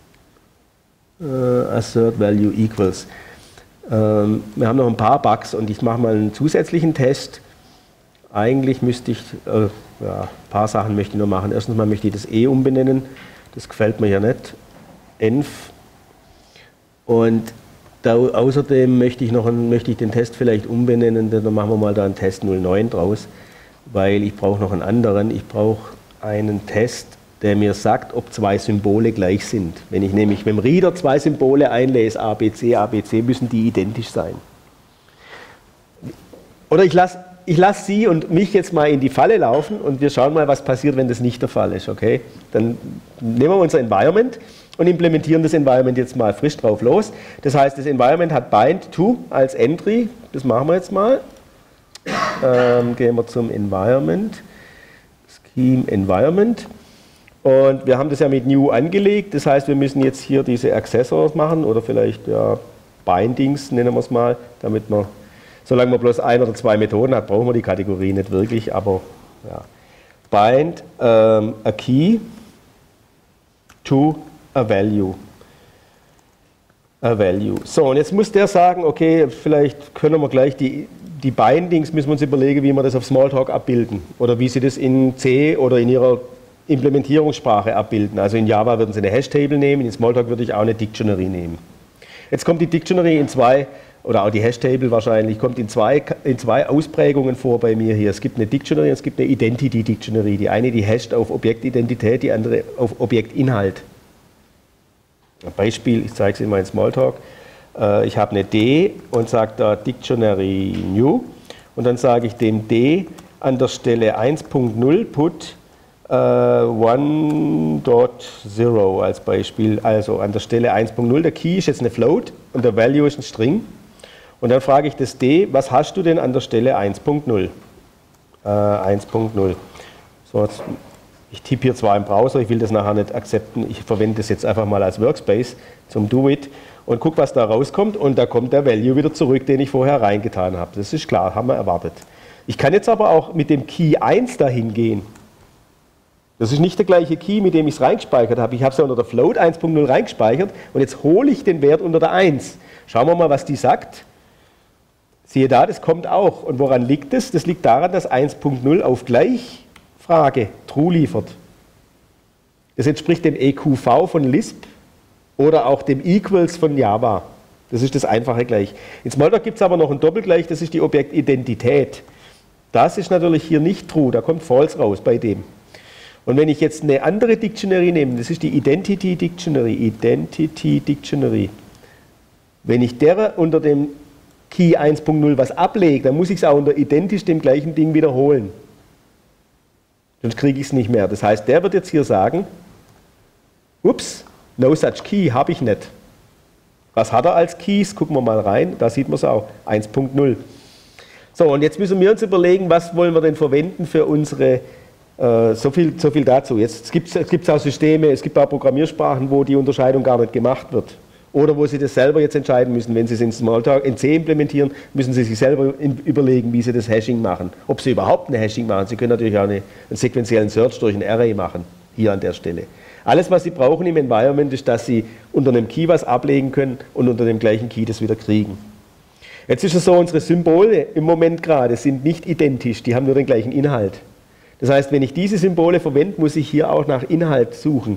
Assert Value Equals. Wir haben noch ein paar Bugs und ich mache mal einen zusätzlichen Test. Eigentlich müsste ich, ein paar Sachen möchte ich noch machen. Erstens mal möchte ich das E umbenennen. Das gefällt mir ja nicht. Env. Und außerdem möchte ich den Test vielleicht umbenennen. Dann machen wir mal da einen Test 09 draus, weil ich brauche noch einen anderen. Ich brauche einen Test, der mir sagt, ob zwei Symbole gleich sind. Wenn ich nämlich mit dem Reader zwei Symbole einlese, ABC, ABC, müssen die identisch sein. Oder ich lasse Sie und mich jetzt mal in die Falle laufen und wir schauen mal, was passiert, wenn das nicht der Fall ist. Okay? Dann nehmen wir unser Environment und implementieren das Environment jetzt mal frisch drauf los. Das heißt, das Environment hat bind to als Entry. Das machen wir jetzt mal. Gehen wir zum Environment. Scheme Environment. Und wir haben das ja mit New angelegt, das heißt, wir müssen jetzt hier diese Accessors machen oder vielleicht Bindings nennen wir es mal, damit man, solange man bloß 1 oder 2 Methoden hat, brauchen wir die Kategorie nicht wirklich, aber ja. Bind a key to a value. So, und jetzt muss der sagen, okay, vielleicht können wir gleich die Bindings, müssen wir uns überlegen, wie wir das auf Smalltalk abbilden oder wie Sie das in C oder in Ihrer Implementierungssprache abbilden. Also in Java würden Sie eine Hash-Table nehmen, in Smalltalk würde ich auch eine Dictionary nehmen. Jetzt kommt die Dictionary in zwei, oder auch die Hash-Table wahrscheinlich, kommt in zwei Ausprägungen vor bei mir hier. Es gibt eine Dictionary und es gibt eine Identity-Dictionary. Die eine, die hasht auf Objektidentität, die andere auf Objektinhalt. Ein Beispiel, ich zeige es Ihnen mal in Smalltalk. Ich habe eine D und sage da Dictionary New und dann sage ich dem D an der Stelle 1.0 put 1.0 als Beispiel, also an der Stelle 1.0, der Key ist jetzt eine Float und der Value ist ein String Und dann frage ich das D, was hast du denn an der Stelle 1.0? 1.0. So, jetzt, ich tippe hier zwar im Browser, ich will das nachher nicht akzeptieren, ich verwende das jetzt einfach mal als Workspace zum Do It und gucke, was da rauskommt, und da kommt der Value wieder zurück, den ich vorher reingetan habe. Das ist klar, haben wir erwartet. Ich kann jetzt aber auch mit dem Key 1 dahin gehen. Das ist nicht der gleiche Key, mit dem ich es reingespeichert habe. Ich habe es ja unter der Float 1.0 reingespeichert und jetzt hole ich den Wert unter der 1. Schauen wir mal, was die sagt. Siehe da, das kommt auch. Und woran liegt das? Das liegt daran, dass 1.0 auf Gleichfrage True liefert. Das entspricht dem EQV von Lisp oder auch dem Equals von Java. Das ist das einfache Gleich. In Smalltalk gibt es aber noch ein Doppelgleich, das ist die Objektidentität. Das ist natürlich hier nicht true, da kommt false raus bei dem. Und wenn ich jetzt eine andere Dictionary nehme, das ist die Identity Dictionary. Wenn ich der unter dem Key 1.0 was ablege, dann muss ich es auch unter identisch dem gleichen Ding wiederholen. Sonst kriege ich es nicht mehr. Das heißt, der wird jetzt hier sagen, ups, no such key, habe ich nicht. Was hat er als Keys? Gucken wir mal rein, da sieht man es auch, 1.0. So, und jetzt müssen wir uns überlegen, was wollen wir denn verwenden für unsere, so viel dazu. Jetzt gibt es auch Systeme, es gibt auch Programmiersprachen, wo die Unterscheidung gar nicht gemacht wird. Oder wo Sie das selber jetzt entscheiden müssen. Wenn Sie es in Smalltalk in C implementieren, müssen Sie sich selber überlegen, wie Sie das Hashing machen. Ob Sie überhaupt eine Hashing machen. Sie können natürlich auch einen sequenziellen Search durch ein Array machen, hier an der Stelle. Alles, was Sie brauchen im Environment, ist, dass Sie unter einem Key was ablegen können und unter dem gleichen Key das wieder kriegen. Jetzt ist es so, unsere Symbole im Moment gerade sind nicht identisch, die haben nur den gleichen Inhalt. Das heißt, wenn ich diese Symbole verwende, muss ich hier auch nach Inhalt suchen.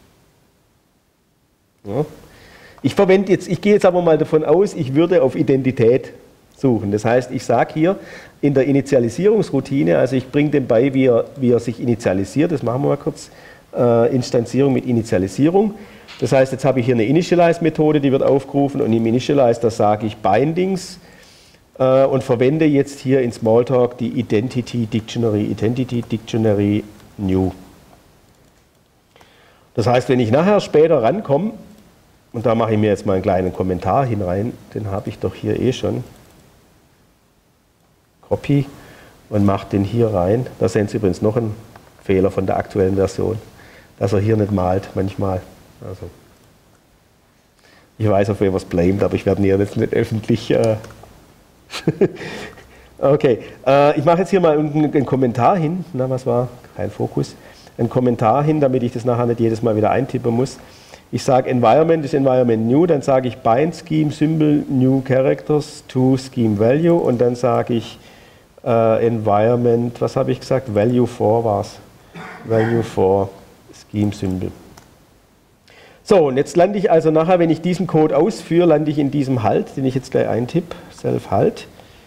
Ja. Ich gehe jetzt aber mal davon aus, ich würde auf Identität suchen. Das heißt, ich sage hier in der Initialisierungsroutine, also ich bringe dem bei, wie er sich initialisiert, das machen wir mal kurz, Instanzierung mit Initialisierung. Das heißt, jetzt habe ich hier eine Initialize-Methode, die wird aufgerufen, und im Initialize, da sage ich Bindings und verwende jetzt hier in Smalltalk die Identity Dictionary New. Das heißt, wenn ich nachher später rankomme, und da mache ich mir jetzt mal einen kleinen Kommentar hinein, den habe ich doch hier eh schon. Copy und mache den hier rein. Da sehen Sie übrigens noch einen Fehler von der aktuellen Version, dass er hier nicht malt manchmal. Also, ich weiß, auf wen was blamed, aber ich werde ihn jetzt nicht öffentlich. Okay, ich mache jetzt hier mal einen Kommentar hin. Na, was war? Kein Fokus. Einen Kommentar hin, damit ich das nachher nicht jedes Mal wieder eintippen muss. Ich sage Environment ist Environment New, dann sage ich Bind Scheme Symbol New Characters to Scheme Value und dann sage ich Environment, was habe ich gesagt? Value for war es. Value for Scheme Symbol. So, und jetzt lande ich also nachher, wenn ich diesen Code ausführe, lande ich in diesem Halt, den ich jetzt gleich eintippe, Self-Halt.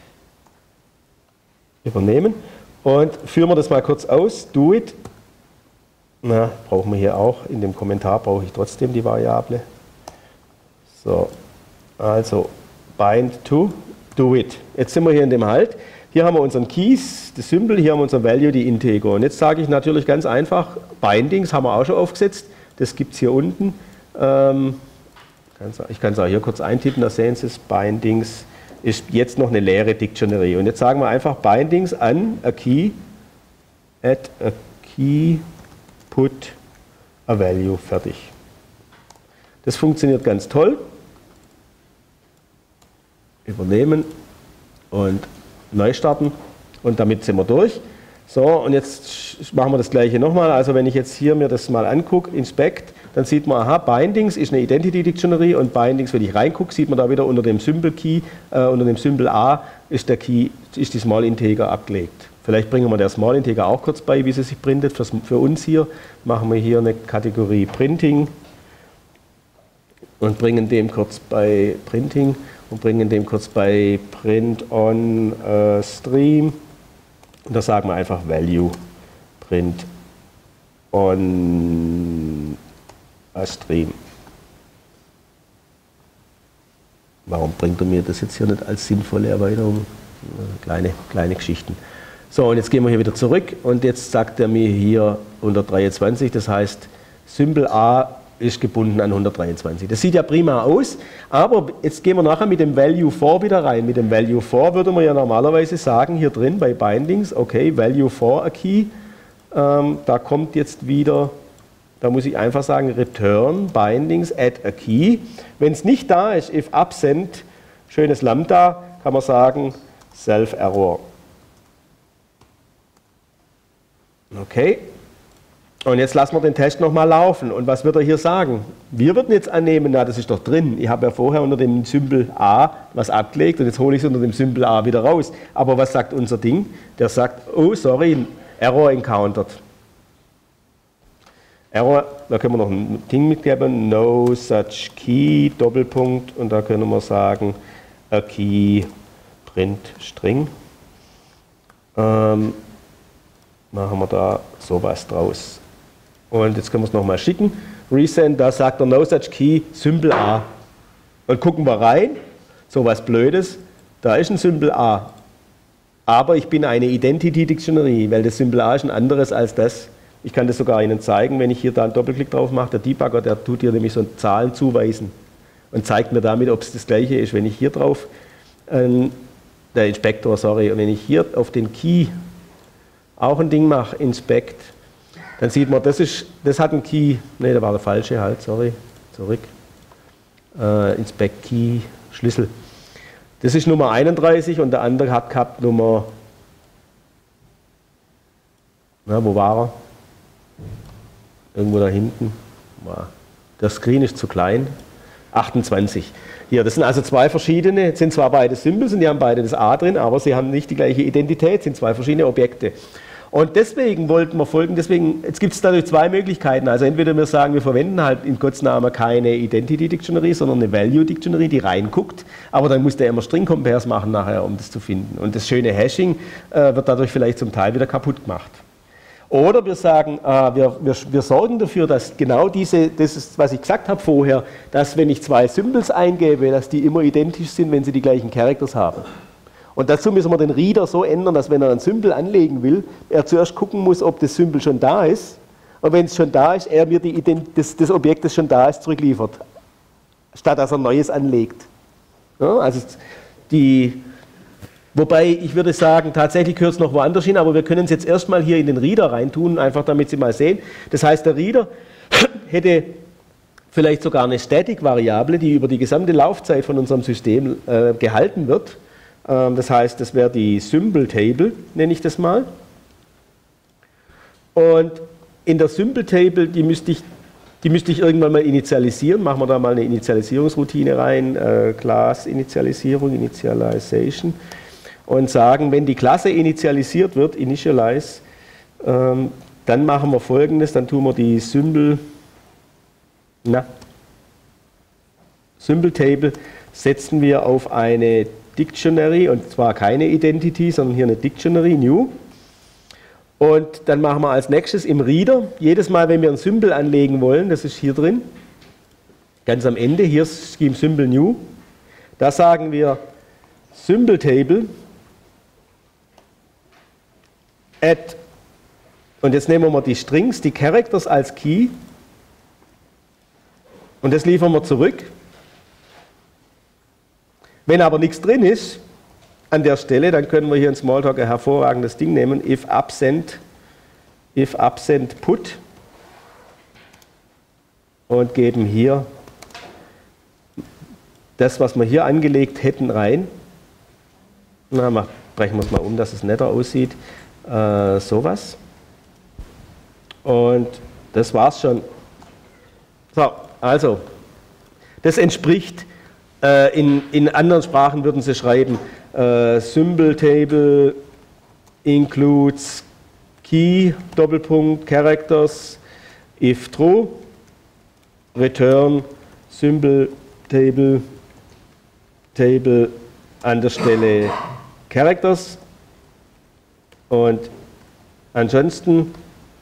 Übernehmen. Und führen wir das mal kurz aus, do it. Na, brauchen wir hier auch, in dem Kommentar brauche ich trotzdem die Variable. So, also bind to do it. Jetzt sind wir hier in dem Halt. Hier haben wir unseren Keys, das Symbol, hier haben wir unser Value, die Integer. Und jetzt sage ich natürlich ganz einfach, Bindings haben wir auch schon aufgesetzt. Das gibt es hier unten. Ich kann es auch hier kurz eintippen, da sehen Sie es, Bindings ist jetzt noch eine leere Dictionary. Und jetzt sagen wir einfach Bindings an a key, add a key, put a value, fertig. Das funktioniert ganz toll. Übernehmen und neu starten und damit sind wir durch. So, und jetzt machen wir das gleiche nochmal. Also wenn ich jetzt hier mir das mal angucke, Inspect, dann sieht man, aha, Bindings ist eine Identity Dictionary und Bindings, wenn ich reingucke, sieht man da wieder unter dem Symbol Key, unter dem Symbol A ist der Key, ist die Small Integer abgelegt. Vielleicht bringen wir der Small Integer auch kurz bei, wie sie sich printet. Für uns hier machen wir hier eine Kategorie Printing und bringen dem kurz bei Printing und bringen dem kurz bei Print on Stream. Und da sagen wir einfach Value Print on a Stream. Warum bringt er mir das jetzt hier nicht als sinnvolle Erweiterung? Kleine Geschichten. So, und jetzt gehen wir hier wieder zurück und jetzt sagt er mir hier 123, das heißt Symbol A ist gebunden an 123. Das sieht ja prima aus, aber jetzt gehen wir nachher mit dem Value for wieder rein. Mit dem Value for würde man ja normalerweise sagen, hier drin bei Bindings, okay, Value for a Key, da kommt jetzt wieder, da muss ich einfach sagen, return Bindings at a Key. Wenn es nicht da ist, if absent, schönes Lambda, kann man sagen, self-error. Okay. Und jetzt lassen wir den Test nochmal laufen. Und was wird er hier sagen? Wir würden jetzt annehmen, na, das ist doch drin. Ich habe ja vorher unter dem Symbol A was abgelegt und jetzt hole ich es unter dem Symbol A wieder raus. Aber was sagt unser Ding? Der sagt, oh, sorry, Error encountered. Error, da können wir noch ein Ding mitgeben, no such key, Doppelpunkt, und da können wir sagen, a key, print string. Machen wir da sowas draus. Und jetzt können wir es nochmal schicken. Resend, da sagt er no such key, Symbol A. Und gucken wir rein, so was Blödes, da ist ein Symbol A. Aber ich bin eine Identity Dictionary, weil das Symbol A ist ein anderes als das. Ich kann das sogar Ihnen zeigen, wenn ich hier da einen Doppelklick drauf mache. Der Debugger, der tut hier nämlich so Zahlen zuweisen und zeigt mir damit, ob es das gleiche ist. Wenn ich hier drauf, der Inspektor, sorry, und wenn ich hier auf den Key auch ein Ding mache, Inspect, dann sieht man, das hat einen Key, ne, da war der falsche halt, sorry, zurück, Inspect Key, Schlüssel. Das ist Nummer 31 und der andere hat gehabt Nummer, na, wo war er? Irgendwo da hinten. Der Screen ist zu klein. 28. Hier, das sind also zwei verschiedene, es sind zwar beide Symbols und die haben beide das A drin, aber sie haben nicht die gleiche Identität, es sind zwei verschiedene Objekte. Und deswegen wollten wir folgen, jetzt gibt es dadurch zwei Möglichkeiten. Also entweder wir sagen, wir verwenden halt in Gottes Namen keine Identity Dictionary, sondern eine Value Dictionary, die reinguckt, aber dann muss der immer String Compares machen nachher, um das zu finden. Und das schöne Hashing wird dadurch vielleicht zum Teil wieder kaputt gemacht. Oder wir sagen, wir sorgen dafür, dass genau das ist, was ich gesagt habe vorher, dass wenn ich zwei Symbols eingebe, dass die immer identisch sind, wenn sie die gleichen Characters haben. Und dazu müssen wir den Reader so ändern, dass wenn er ein Symbol anlegen will, er zuerst gucken muss, ob das Symbol schon da ist. Und wenn es schon da ist, er mir das Objekt, das schon da ist, zurückliefert, statt dass er Neues anlegt. Ja, also wobei, ich würde sagen, tatsächlich gehört es noch woanders hin, aber wir können es jetzt erstmal hier in den Reader reintun, einfach damit Sie mal sehen. Das heißt, der Reader hätte vielleicht sogar eine Static-Variable, die über die gesamte Laufzeit von unserem System gehalten wird. Das heißt, das wäre die Symbol Table, nenne ich das mal. Und in der Symbol Table, die müsste ich irgendwann mal initialisieren. Machen wir da mal eine Initialisierungsroutine rein, Class-Initialisierung, Initialization. Und sagen, wenn die Klasse initialisiert wird, initialize, dann machen wir Folgendes, dann tun wir die Symbol Table, setzen wir auf eine Dictionary, und zwar keine Identity, sondern hier eine Dictionary, New. Und dann machen wir als nächstes im Reader, jedes Mal, wenn wir ein Symbol anlegen wollen, das ist hier drin, ganz am Ende, hier ist Scheme Symbol New, da sagen wir Symbol Table, add, und jetzt nehmen wir die Strings, die Characters als Key, und das liefern wir zurück. Wenn aber nichts drin ist an der Stelle, dann können wir hier in Smalltalk ein hervorragendes Ding nehmen, if absent put, und geben hier das, was wir hier angelegt hätten, rein. Na, brechen wir es mal um, dass es netter aussieht. Sowas. Und das war's schon. So, also, das entspricht, in anderen Sprachen würden sie schreiben, Symbol Table includes Key, Doppelpunkt, Characters, if true, return Symbol Table an der Stelle Characters. Und ansonsten,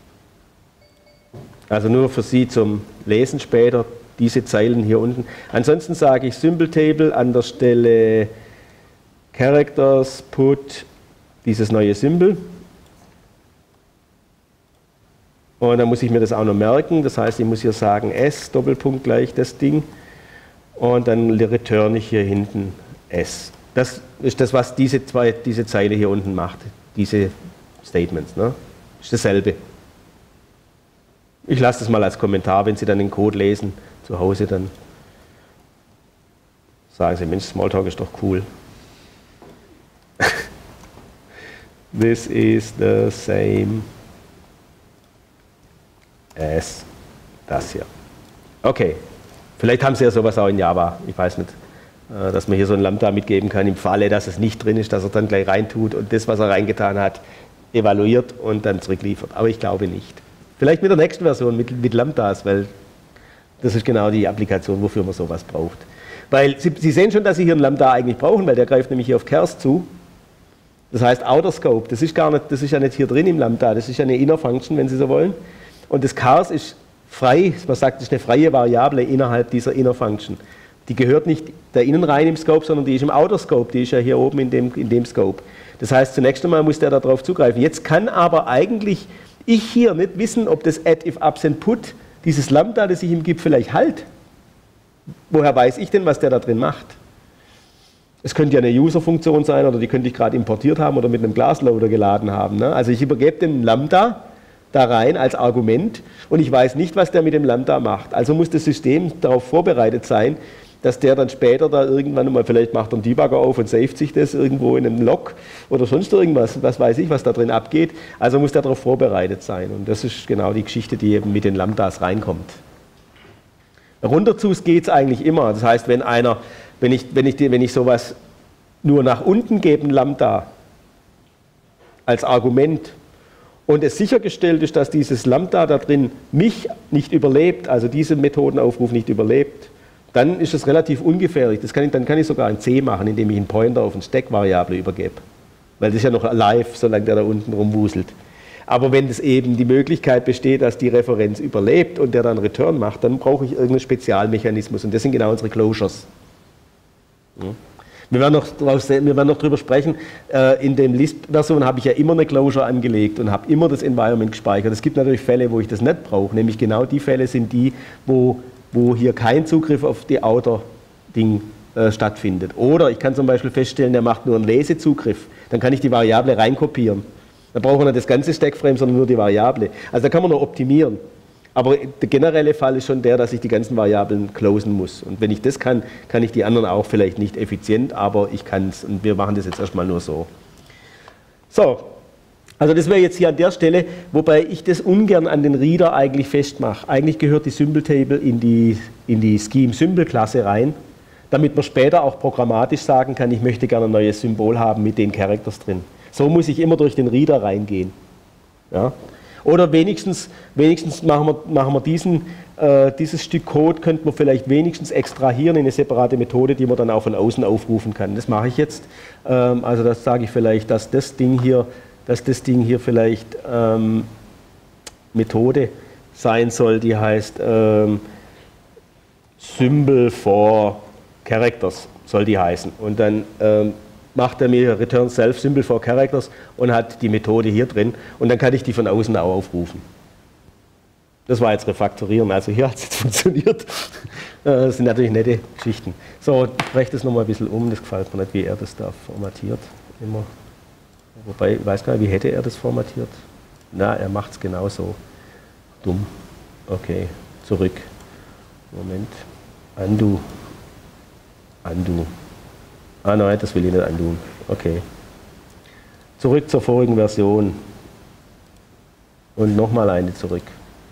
also nur für Sie zum Lesen später, diese Zeilen hier unten. Ansonsten sage ich Symbol Table an der Stelle Characters, put dieses neue Symbol. Und dann muss ich mir das auch noch merken. Das heißt, ich muss hier sagen S, Doppelpunkt gleich das Ding. Und dann return ich hier hinten S. Das ist das, was diese Zeile hier unten macht. Diese Statements. Ne? Ist dasselbe. Ich lasse das mal als Kommentar, wenn Sie dann den Code lesen, zu Hause, dann sagen Sie, Mensch, Smalltalk ist doch cool. This is the same as das hier. Okay, vielleicht haben Sie ja sowas auch in Java, ich weiß nicht, dass man hier so ein Lambda mitgeben kann, im Falle, dass es nicht drin ist, dass er dann gleich reintut und das, was er reingetan hat, evaluiert und dann zurückliefert. Aber ich glaube nicht. Vielleicht mit der nächsten Version, mit Lambdas, weil das ist genau die Applikation, wofür man sowas braucht. Weil Sie sehen schon, dass Sie hier einen Lambda eigentlich brauchen, weil der greift nämlich hier auf Chars zu. Das heißt Outer Scope, das ist ja nicht hier drin im Lambda, das ist ja eine Inner Function, wenn Sie so wollen. Und das Chars ist frei, man sagt, das ist eine freie Variable innerhalb dieser Inner Function. Die gehört nicht da innen rein im Scope, sondern die ist im Outer Scope, die ist ja hier oben in dem Scope. Das heißt, zunächst einmal muss der darauf zugreifen. Jetzt kann aber eigentlich ich hier nicht wissen, ob das add if absent put, dieses Lambda, das ich ihm gebe, vielleicht halt. Woher weiß ich denn, was der da drin macht? Es könnte ja eine User-Funktion sein oder die könnte ich gerade importiert haben oder mit einem Glassloader geladen haben. Ne? Also ich übergebe den Lambda da rein als Argument und ich weiß nicht, was der mit dem Lambda macht. Also muss das System darauf vorbereitet sein, dass der dann später da irgendwann mal, vielleicht macht er einen Debugger auf und saved sich das irgendwo in einem Log oder sonst irgendwas, was weiß ich, was da drin abgeht. Also muss der darauf vorbereitet sein und das ist genau die Geschichte, die eben mit den Lambdas reinkommt. Runterzu geht es eigentlich immer. Das heißt, wenn ich sowas nur nach unten gebe, ein Lambda als Argument und es sichergestellt ist, dass dieses Lambda da drin mich nicht überlebt, also diesen Methodenaufruf nicht überlebt, dann ist es relativ ungefährlich. Dann kann ich sogar ein C machen, indem ich einen Pointer auf eine Stack-Variable übergebe. Weil das ist ja noch alive, solange der da unten rumwuselt. Aber wenn es eben die Möglichkeit besteht, dass die Referenz überlebt und der dann Return macht, dann brauche ich irgendeinen Spezialmechanismus. Und das sind genau unsere Closures. Ja. Wir werden noch drüber sprechen. In der Lisp-Version habe ich ja immer eine Closure angelegt und habe immer das Environment gespeichert. Es gibt natürlich Fälle, wo ich das nicht brauche. Nämlich genau die Fälle sind die, wo hier kein Zugriff auf die Outer-Ding stattfindet. Oder ich kann zum Beispiel feststellen, der macht nur einen Lesezugriff. Dann kann ich die Variable reinkopieren. Dann brauchen wir nicht das ganze Stackframe, sondern nur die Variable. Also da kann man noch optimieren. Aber der generelle Fall ist schon der, dass ich die ganzen Variablen closen muss. Und wenn ich das kann, kann ich die anderen auch vielleicht nicht effizient, aber ich kann es. Und wir machen das jetzt erstmal nur so. So, also das wäre jetzt hier an der Stelle, wobei ich das ungern an den Reader eigentlich festmache. Eigentlich gehört die Symbol Table in die Scheme-Symbol-Klasse rein, damit man später auch programmatisch sagen kann, ich möchte gerne ein neues Symbol haben mit den Characters drin. So muss ich immer durch den Reader reingehen. Ja? Oder wenigstens machen wir dieses Stück Code, könnte man vielleicht wenigstens extrahieren in eine separate Methode, die man dann auch von außen aufrufen kann. Das mache ich jetzt. Also das sage ich vielleicht, dass das Ding hier vielleicht Methode sein soll, die heißt Symbol for Characters, soll die heißen. Und dann macht er mir Return Self Symbol for Characters und hat die Methode hier drin und dann kann ich die von außen auch aufrufen. Das war jetzt Refaktorieren, also hier hat es jetzt funktioniert. Das sind natürlich nette Geschichten. So, ich breche das nochmal ein bisschen um, das gefällt mir nicht, wie er das da formatiert. Immer. Wobei, ich weiß gar nicht, wie hätte er das formatiert? Na, er macht es genauso. Dumm. Okay, zurück. Moment. Undo. Undo. Ah nein, das will ich nicht undo. Okay. Zurück zur vorigen Version. Und nochmal eine zurück.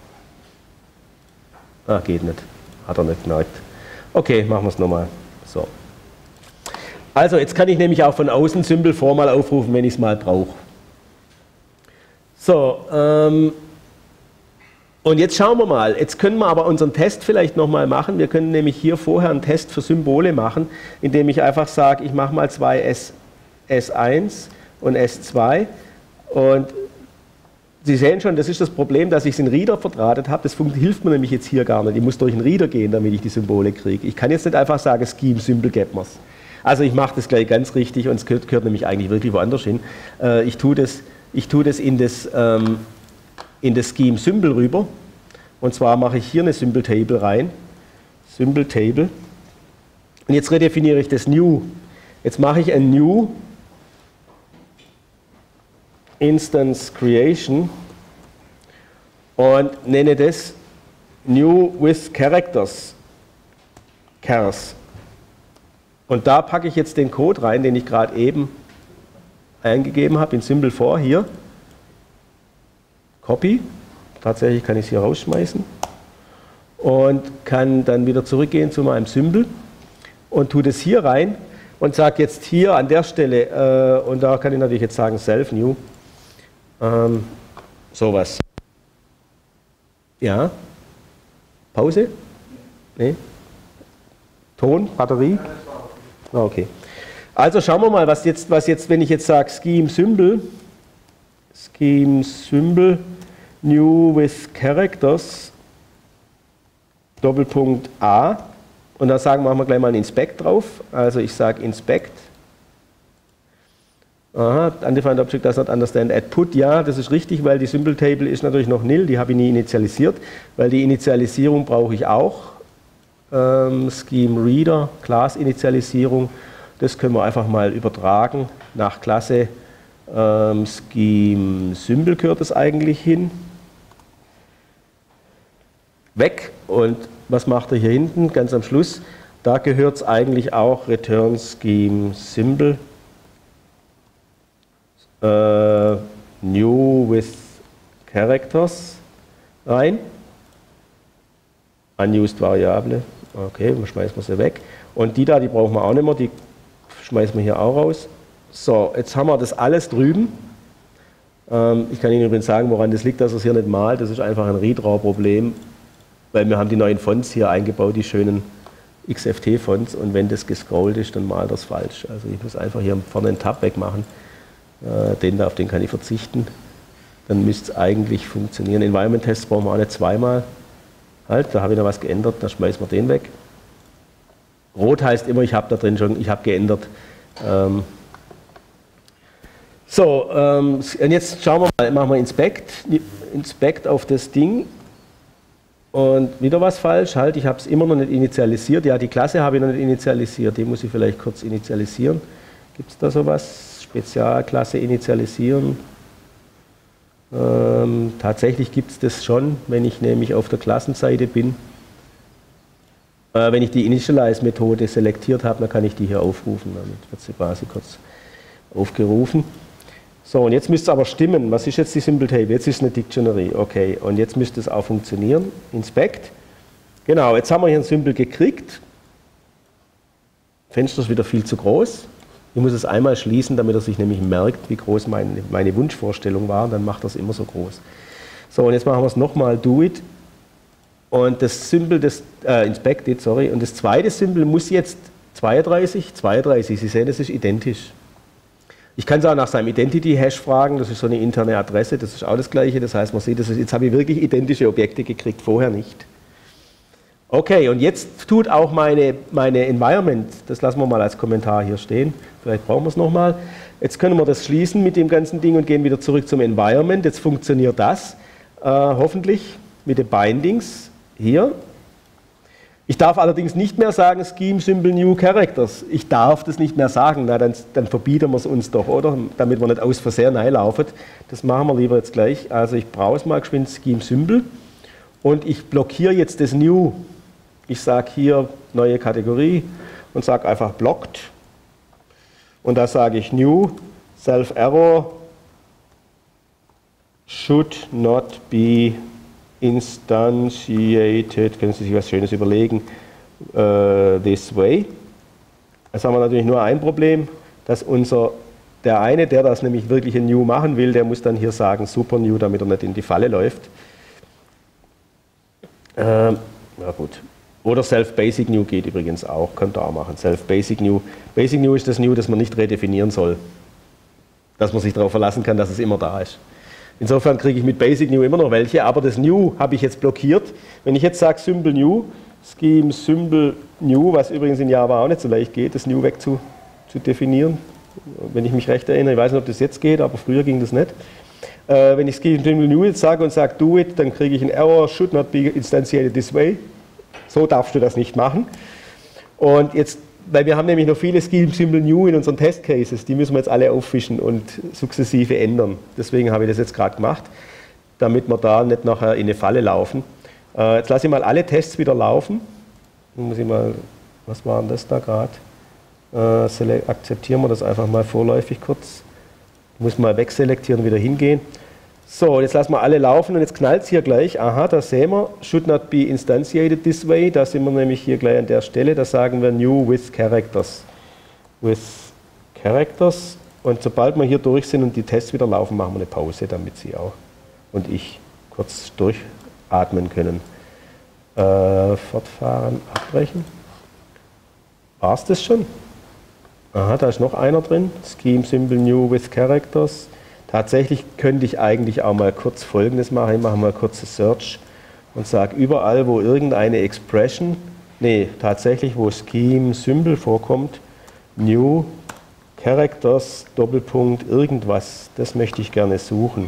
Ah, geht nicht. Hat er nicht gemerkt. Okay, machen wir es nochmal. So. Also, jetzt kann ich nämlich auch von außen Symbol formal aufrufen, wenn ich es mal brauche. So, und jetzt schauen wir mal. Jetzt können wir aber unseren Test vielleicht nochmal machen. Wir können nämlich hier vorher einen Test für Symbole machen, indem ich einfach sage, ich mache mal zwei S1 und S2. Und Sie sehen schon, das ist das Problem, dass ich es in Reader verdrahtet habe. Das hilft mir nämlich jetzt hier gar nicht. Ich muss durch den Reader gehen, damit ich die Symbole kriege. Ich kann jetzt nicht einfach sagen, Scheme, Symbol, get mir's. Also ich mache das gleich ganz richtig und es gehört nämlich eigentlich wirklich woanders hin. Ich tue das in das in das Scheme Symbol rüber. Und zwar mache ich hier eine Symbol Table rein. Symbol Table. Und jetzt redefiniere ich das New. Jetzt mache ich ein New Instance Creation und nenne das New with Characters. Chars. Und da packe ich jetzt den Code rein, den ich gerade eben eingegeben habe in Symbol for hier. Copy. Tatsächlich kann ich es hier rausschmeißen. Und kann dann wieder zurückgehen zu meinem Symbol und tue das hier rein und sage jetzt hier an der Stelle, und da kann ich natürlich jetzt sagen self new, sowas. Ja? Pause? Nee? Ton? Batterie? Ah, okay. Also schauen wir mal, was jetzt, wenn ich jetzt sage Scheme Symbol New with Characters, Doppelpunkt A, und dann machen wir gleich mal ein Inspect drauf. Also ich sage Inspect. Aha, Undefined Object does not understand add put. Ja, das ist richtig, weil die Symbol Table ist natürlich noch nil, die habe ich nie initialisiert, weil die Initialisierung brauche ich auch. Scheme Reader, Class Initialisierung, das können wir einfach mal übertragen nach Klasse. Scheme Symbol gehört es eigentlich hin. Weg. Und was macht er hier hinten? Ganz am Schluss, da gehört es eigentlich auch Return Scheme Symbol New with Characters rein. Unused Variable. Okay, dann schmeißen wir sie weg. Und die da, die brauchen wir auch nicht mehr, die schmeißen wir hier auch raus. So, jetzt haben wir das alles drüben. Ich kann Ihnen übrigens sagen, woran das liegt, dass er es hier nicht malt. Das ist einfach ein Redraw-Problem, weil wir haben die neuen Fonts hier eingebaut, die schönen XFT-Fonts, und wenn das gescrollt ist, dann malt er es falsch. Also ich muss einfach hier vorne einen Tab wegmachen. Auf den kann ich verzichten. Dann müsste es eigentlich funktionieren. Environment-Tests brauchen wir auch nicht zweimal. Halt, da habe ich noch was geändert, dann schmeißen wir den weg. Rot heißt immer, ich habe da drin schon, ich habe geändert. Und jetzt schauen wir mal, machen wir Inspect auf das Ding. Und wieder was falsch, halt, ich habe es immer noch nicht initialisiert. Ja, die Klasse habe ich noch nicht initialisiert, die muss ich vielleicht kurz initialisieren. Gibt es da sowas? Spezialklasse initialisieren. Tatsächlich gibt es das schon, wenn ich nämlich auf der Klassenseite bin. Wenn ich die Initialize-Methode selektiert habe, dann kann ich die hier aufrufen. Damit wird sie quasi kurz aufgerufen. So, und jetzt müsste es aber stimmen. Was ist jetzt die Symbol Table? Jetzt ist es eine Dictionary. Okay, und jetzt müsste es auch funktionieren. Inspect. Genau, jetzt haben wir hier ein Symbol gekriegt. Fenster ist wieder viel zu groß. Ich muss es einmal schließen, damit er sich nämlich merkt, wie groß meine Wunschvorstellung war. Dann macht er es immer so groß. So, und jetzt machen wir es nochmal, do it. Und das Symbol, inspected, sorry. Und das zweite Symbol muss jetzt 32. Sie sehen, das ist identisch. Ich kann es auch nach seinem Identity-Hash fragen, das ist so eine interne Adresse, das ist auch das Gleiche. Das heißt, man sieht, jetzt habe ich wirklich identische Objekte gekriegt, vorher nicht. Okay, und jetzt tut auch meine Environment, das lassen wir mal als Kommentar hier stehen, vielleicht brauchen wir es nochmal. Jetzt können wir das schließen mit dem ganzen Ding und gehen wieder zurück zum Environment. Jetzt funktioniert das, hoffentlich, mit den Bindings hier. Ich darf allerdings nicht mehr sagen Scheme Symbol New Characters. Ich darf das nicht mehr sagen, na, dann verbieten wir es uns doch, oder? Damit wir nicht aus Versehen reinlaufen. Das machen wir lieber jetzt gleich. Also ich browse mal geschwind Scheme Symbol und ich blockiere jetzt das New. Ich sage hier neue Kategorie und sage einfach blocked. Und da sage ich New Self-Error should not be instantiated, können Sie sich was Schönes überlegen, this way. Jetzt haben wir natürlich nur ein Problem, dass der eine, der das nämlich wirklich ein New machen will, der muss dann hier sagen Super New, damit er nicht in die Falle läuft. Na gut. Oder Self-Basic New geht übrigens auch, könnt ihr auch machen. Self-Basic New. Basic New ist das New, das man nicht redefinieren soll. Dass man sich darauf verlassen kann, dass es immer da ist. Insofern kriege ich mit Basic New immer noch welche, aber das New habe ich jetzt blockiert. Wenn ich jetzt sage Symbol New, Scheme Symbol New, was übrigens in Java auch nicht so leicht geht, das New wegzudefinieren, wenn ich mich recht erinnere, ich weiß nicht, ob das jetzt geht, aber früher ging das nicht. Wenn ich scheme symbol new jetzt sage und sage do it, dann kriege ich einen Error, should not be instantiated this way. So darfst du das nicht machen. Und jetzt, weil wir haben nämlich noch viele scheme symbol new in unseren Testcases, die müssen wir jetzt alle auffischen und sukzessive ändern. Deswegen habe ich das jetzt gerade gemacht, damit wir da nicht nachher in eine Falle laufen. Jetzt lasse ich mal alle Tests wieder laufen. Dann muss ich mal, was war denn das da gerade? Akzeptieren wir das einfach mal vorläufig kurz. Ich muss mal wegselektieren und wieder hingehen. So, jetzt lassen wir alle laufen und jetzt knallt es hier gleich. Aha, da sehen wir, should not be instantiated this way. Da sind wir nämlich hier gleich an der Stelle. Da sagen wir new with characters. With characters. Und sobald wir hier durch sind und die Tests wieder laufen, machen wir eine Pause, damit Sie auch und ich kurz durchatmen können. Fortfahren, abbrechen. War es das schon? Aha, da ist noch einer drin. Scheme symbol new with characters. Tatsächlich könnte ich eigentlich auch mal kurz Folgendes machen. Ich mache mal kurz Search und sage überall, wo irgendeine Expression, tatsächlich, wo Scheme Symbol vorkommt, new characters, Doppelpunkt, irgendwas, das möchte ich gerne suchen.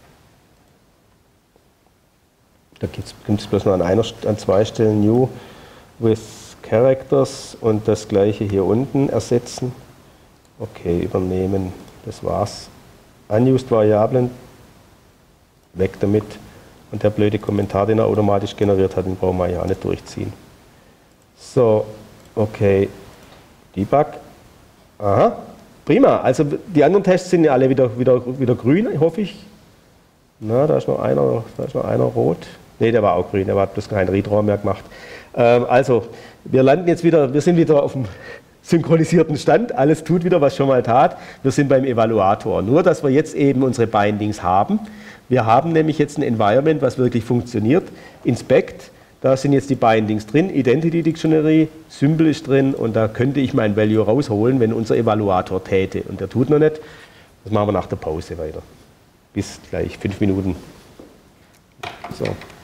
Da gibt es bloß noch an zwei Stellen new with characters und das gleiche hier unten ersetzen. Okay, übernehmen, das war's. Unused Variablen, weg damit. Und der blöde Kommentar, den er automatisch generiert hat, den brauchen wir ja nicht durchziehen. So, okay, Debug. Aha, prima. Also die anderen Tests sind ja alle wieder grün, hoffe ich. Na, da ist noch einer rot. Ne, der war auch grün, der hat bloß keinen Redraw mehr gemacht. Also, wir sind wieder auf dem synchronisierten Stand, alles tut wieder, was schon mal tat. Wir sind beim Evaluator. Nur, dass wir jetzt eben unsere Bindings haben. Wir haben nämlich jetzt ein Environment, was wirklich funktioniert. Inspect, da sind jetzt die Bindings drin, Identity Dictionary, Symbol ist drin und da könnte ich mein Value rausholen, wenn unser Evaluator täte. Und der tut noch nicht. Das machen wir nach der Pause weiter. Bis gleich 5 Minuten. So.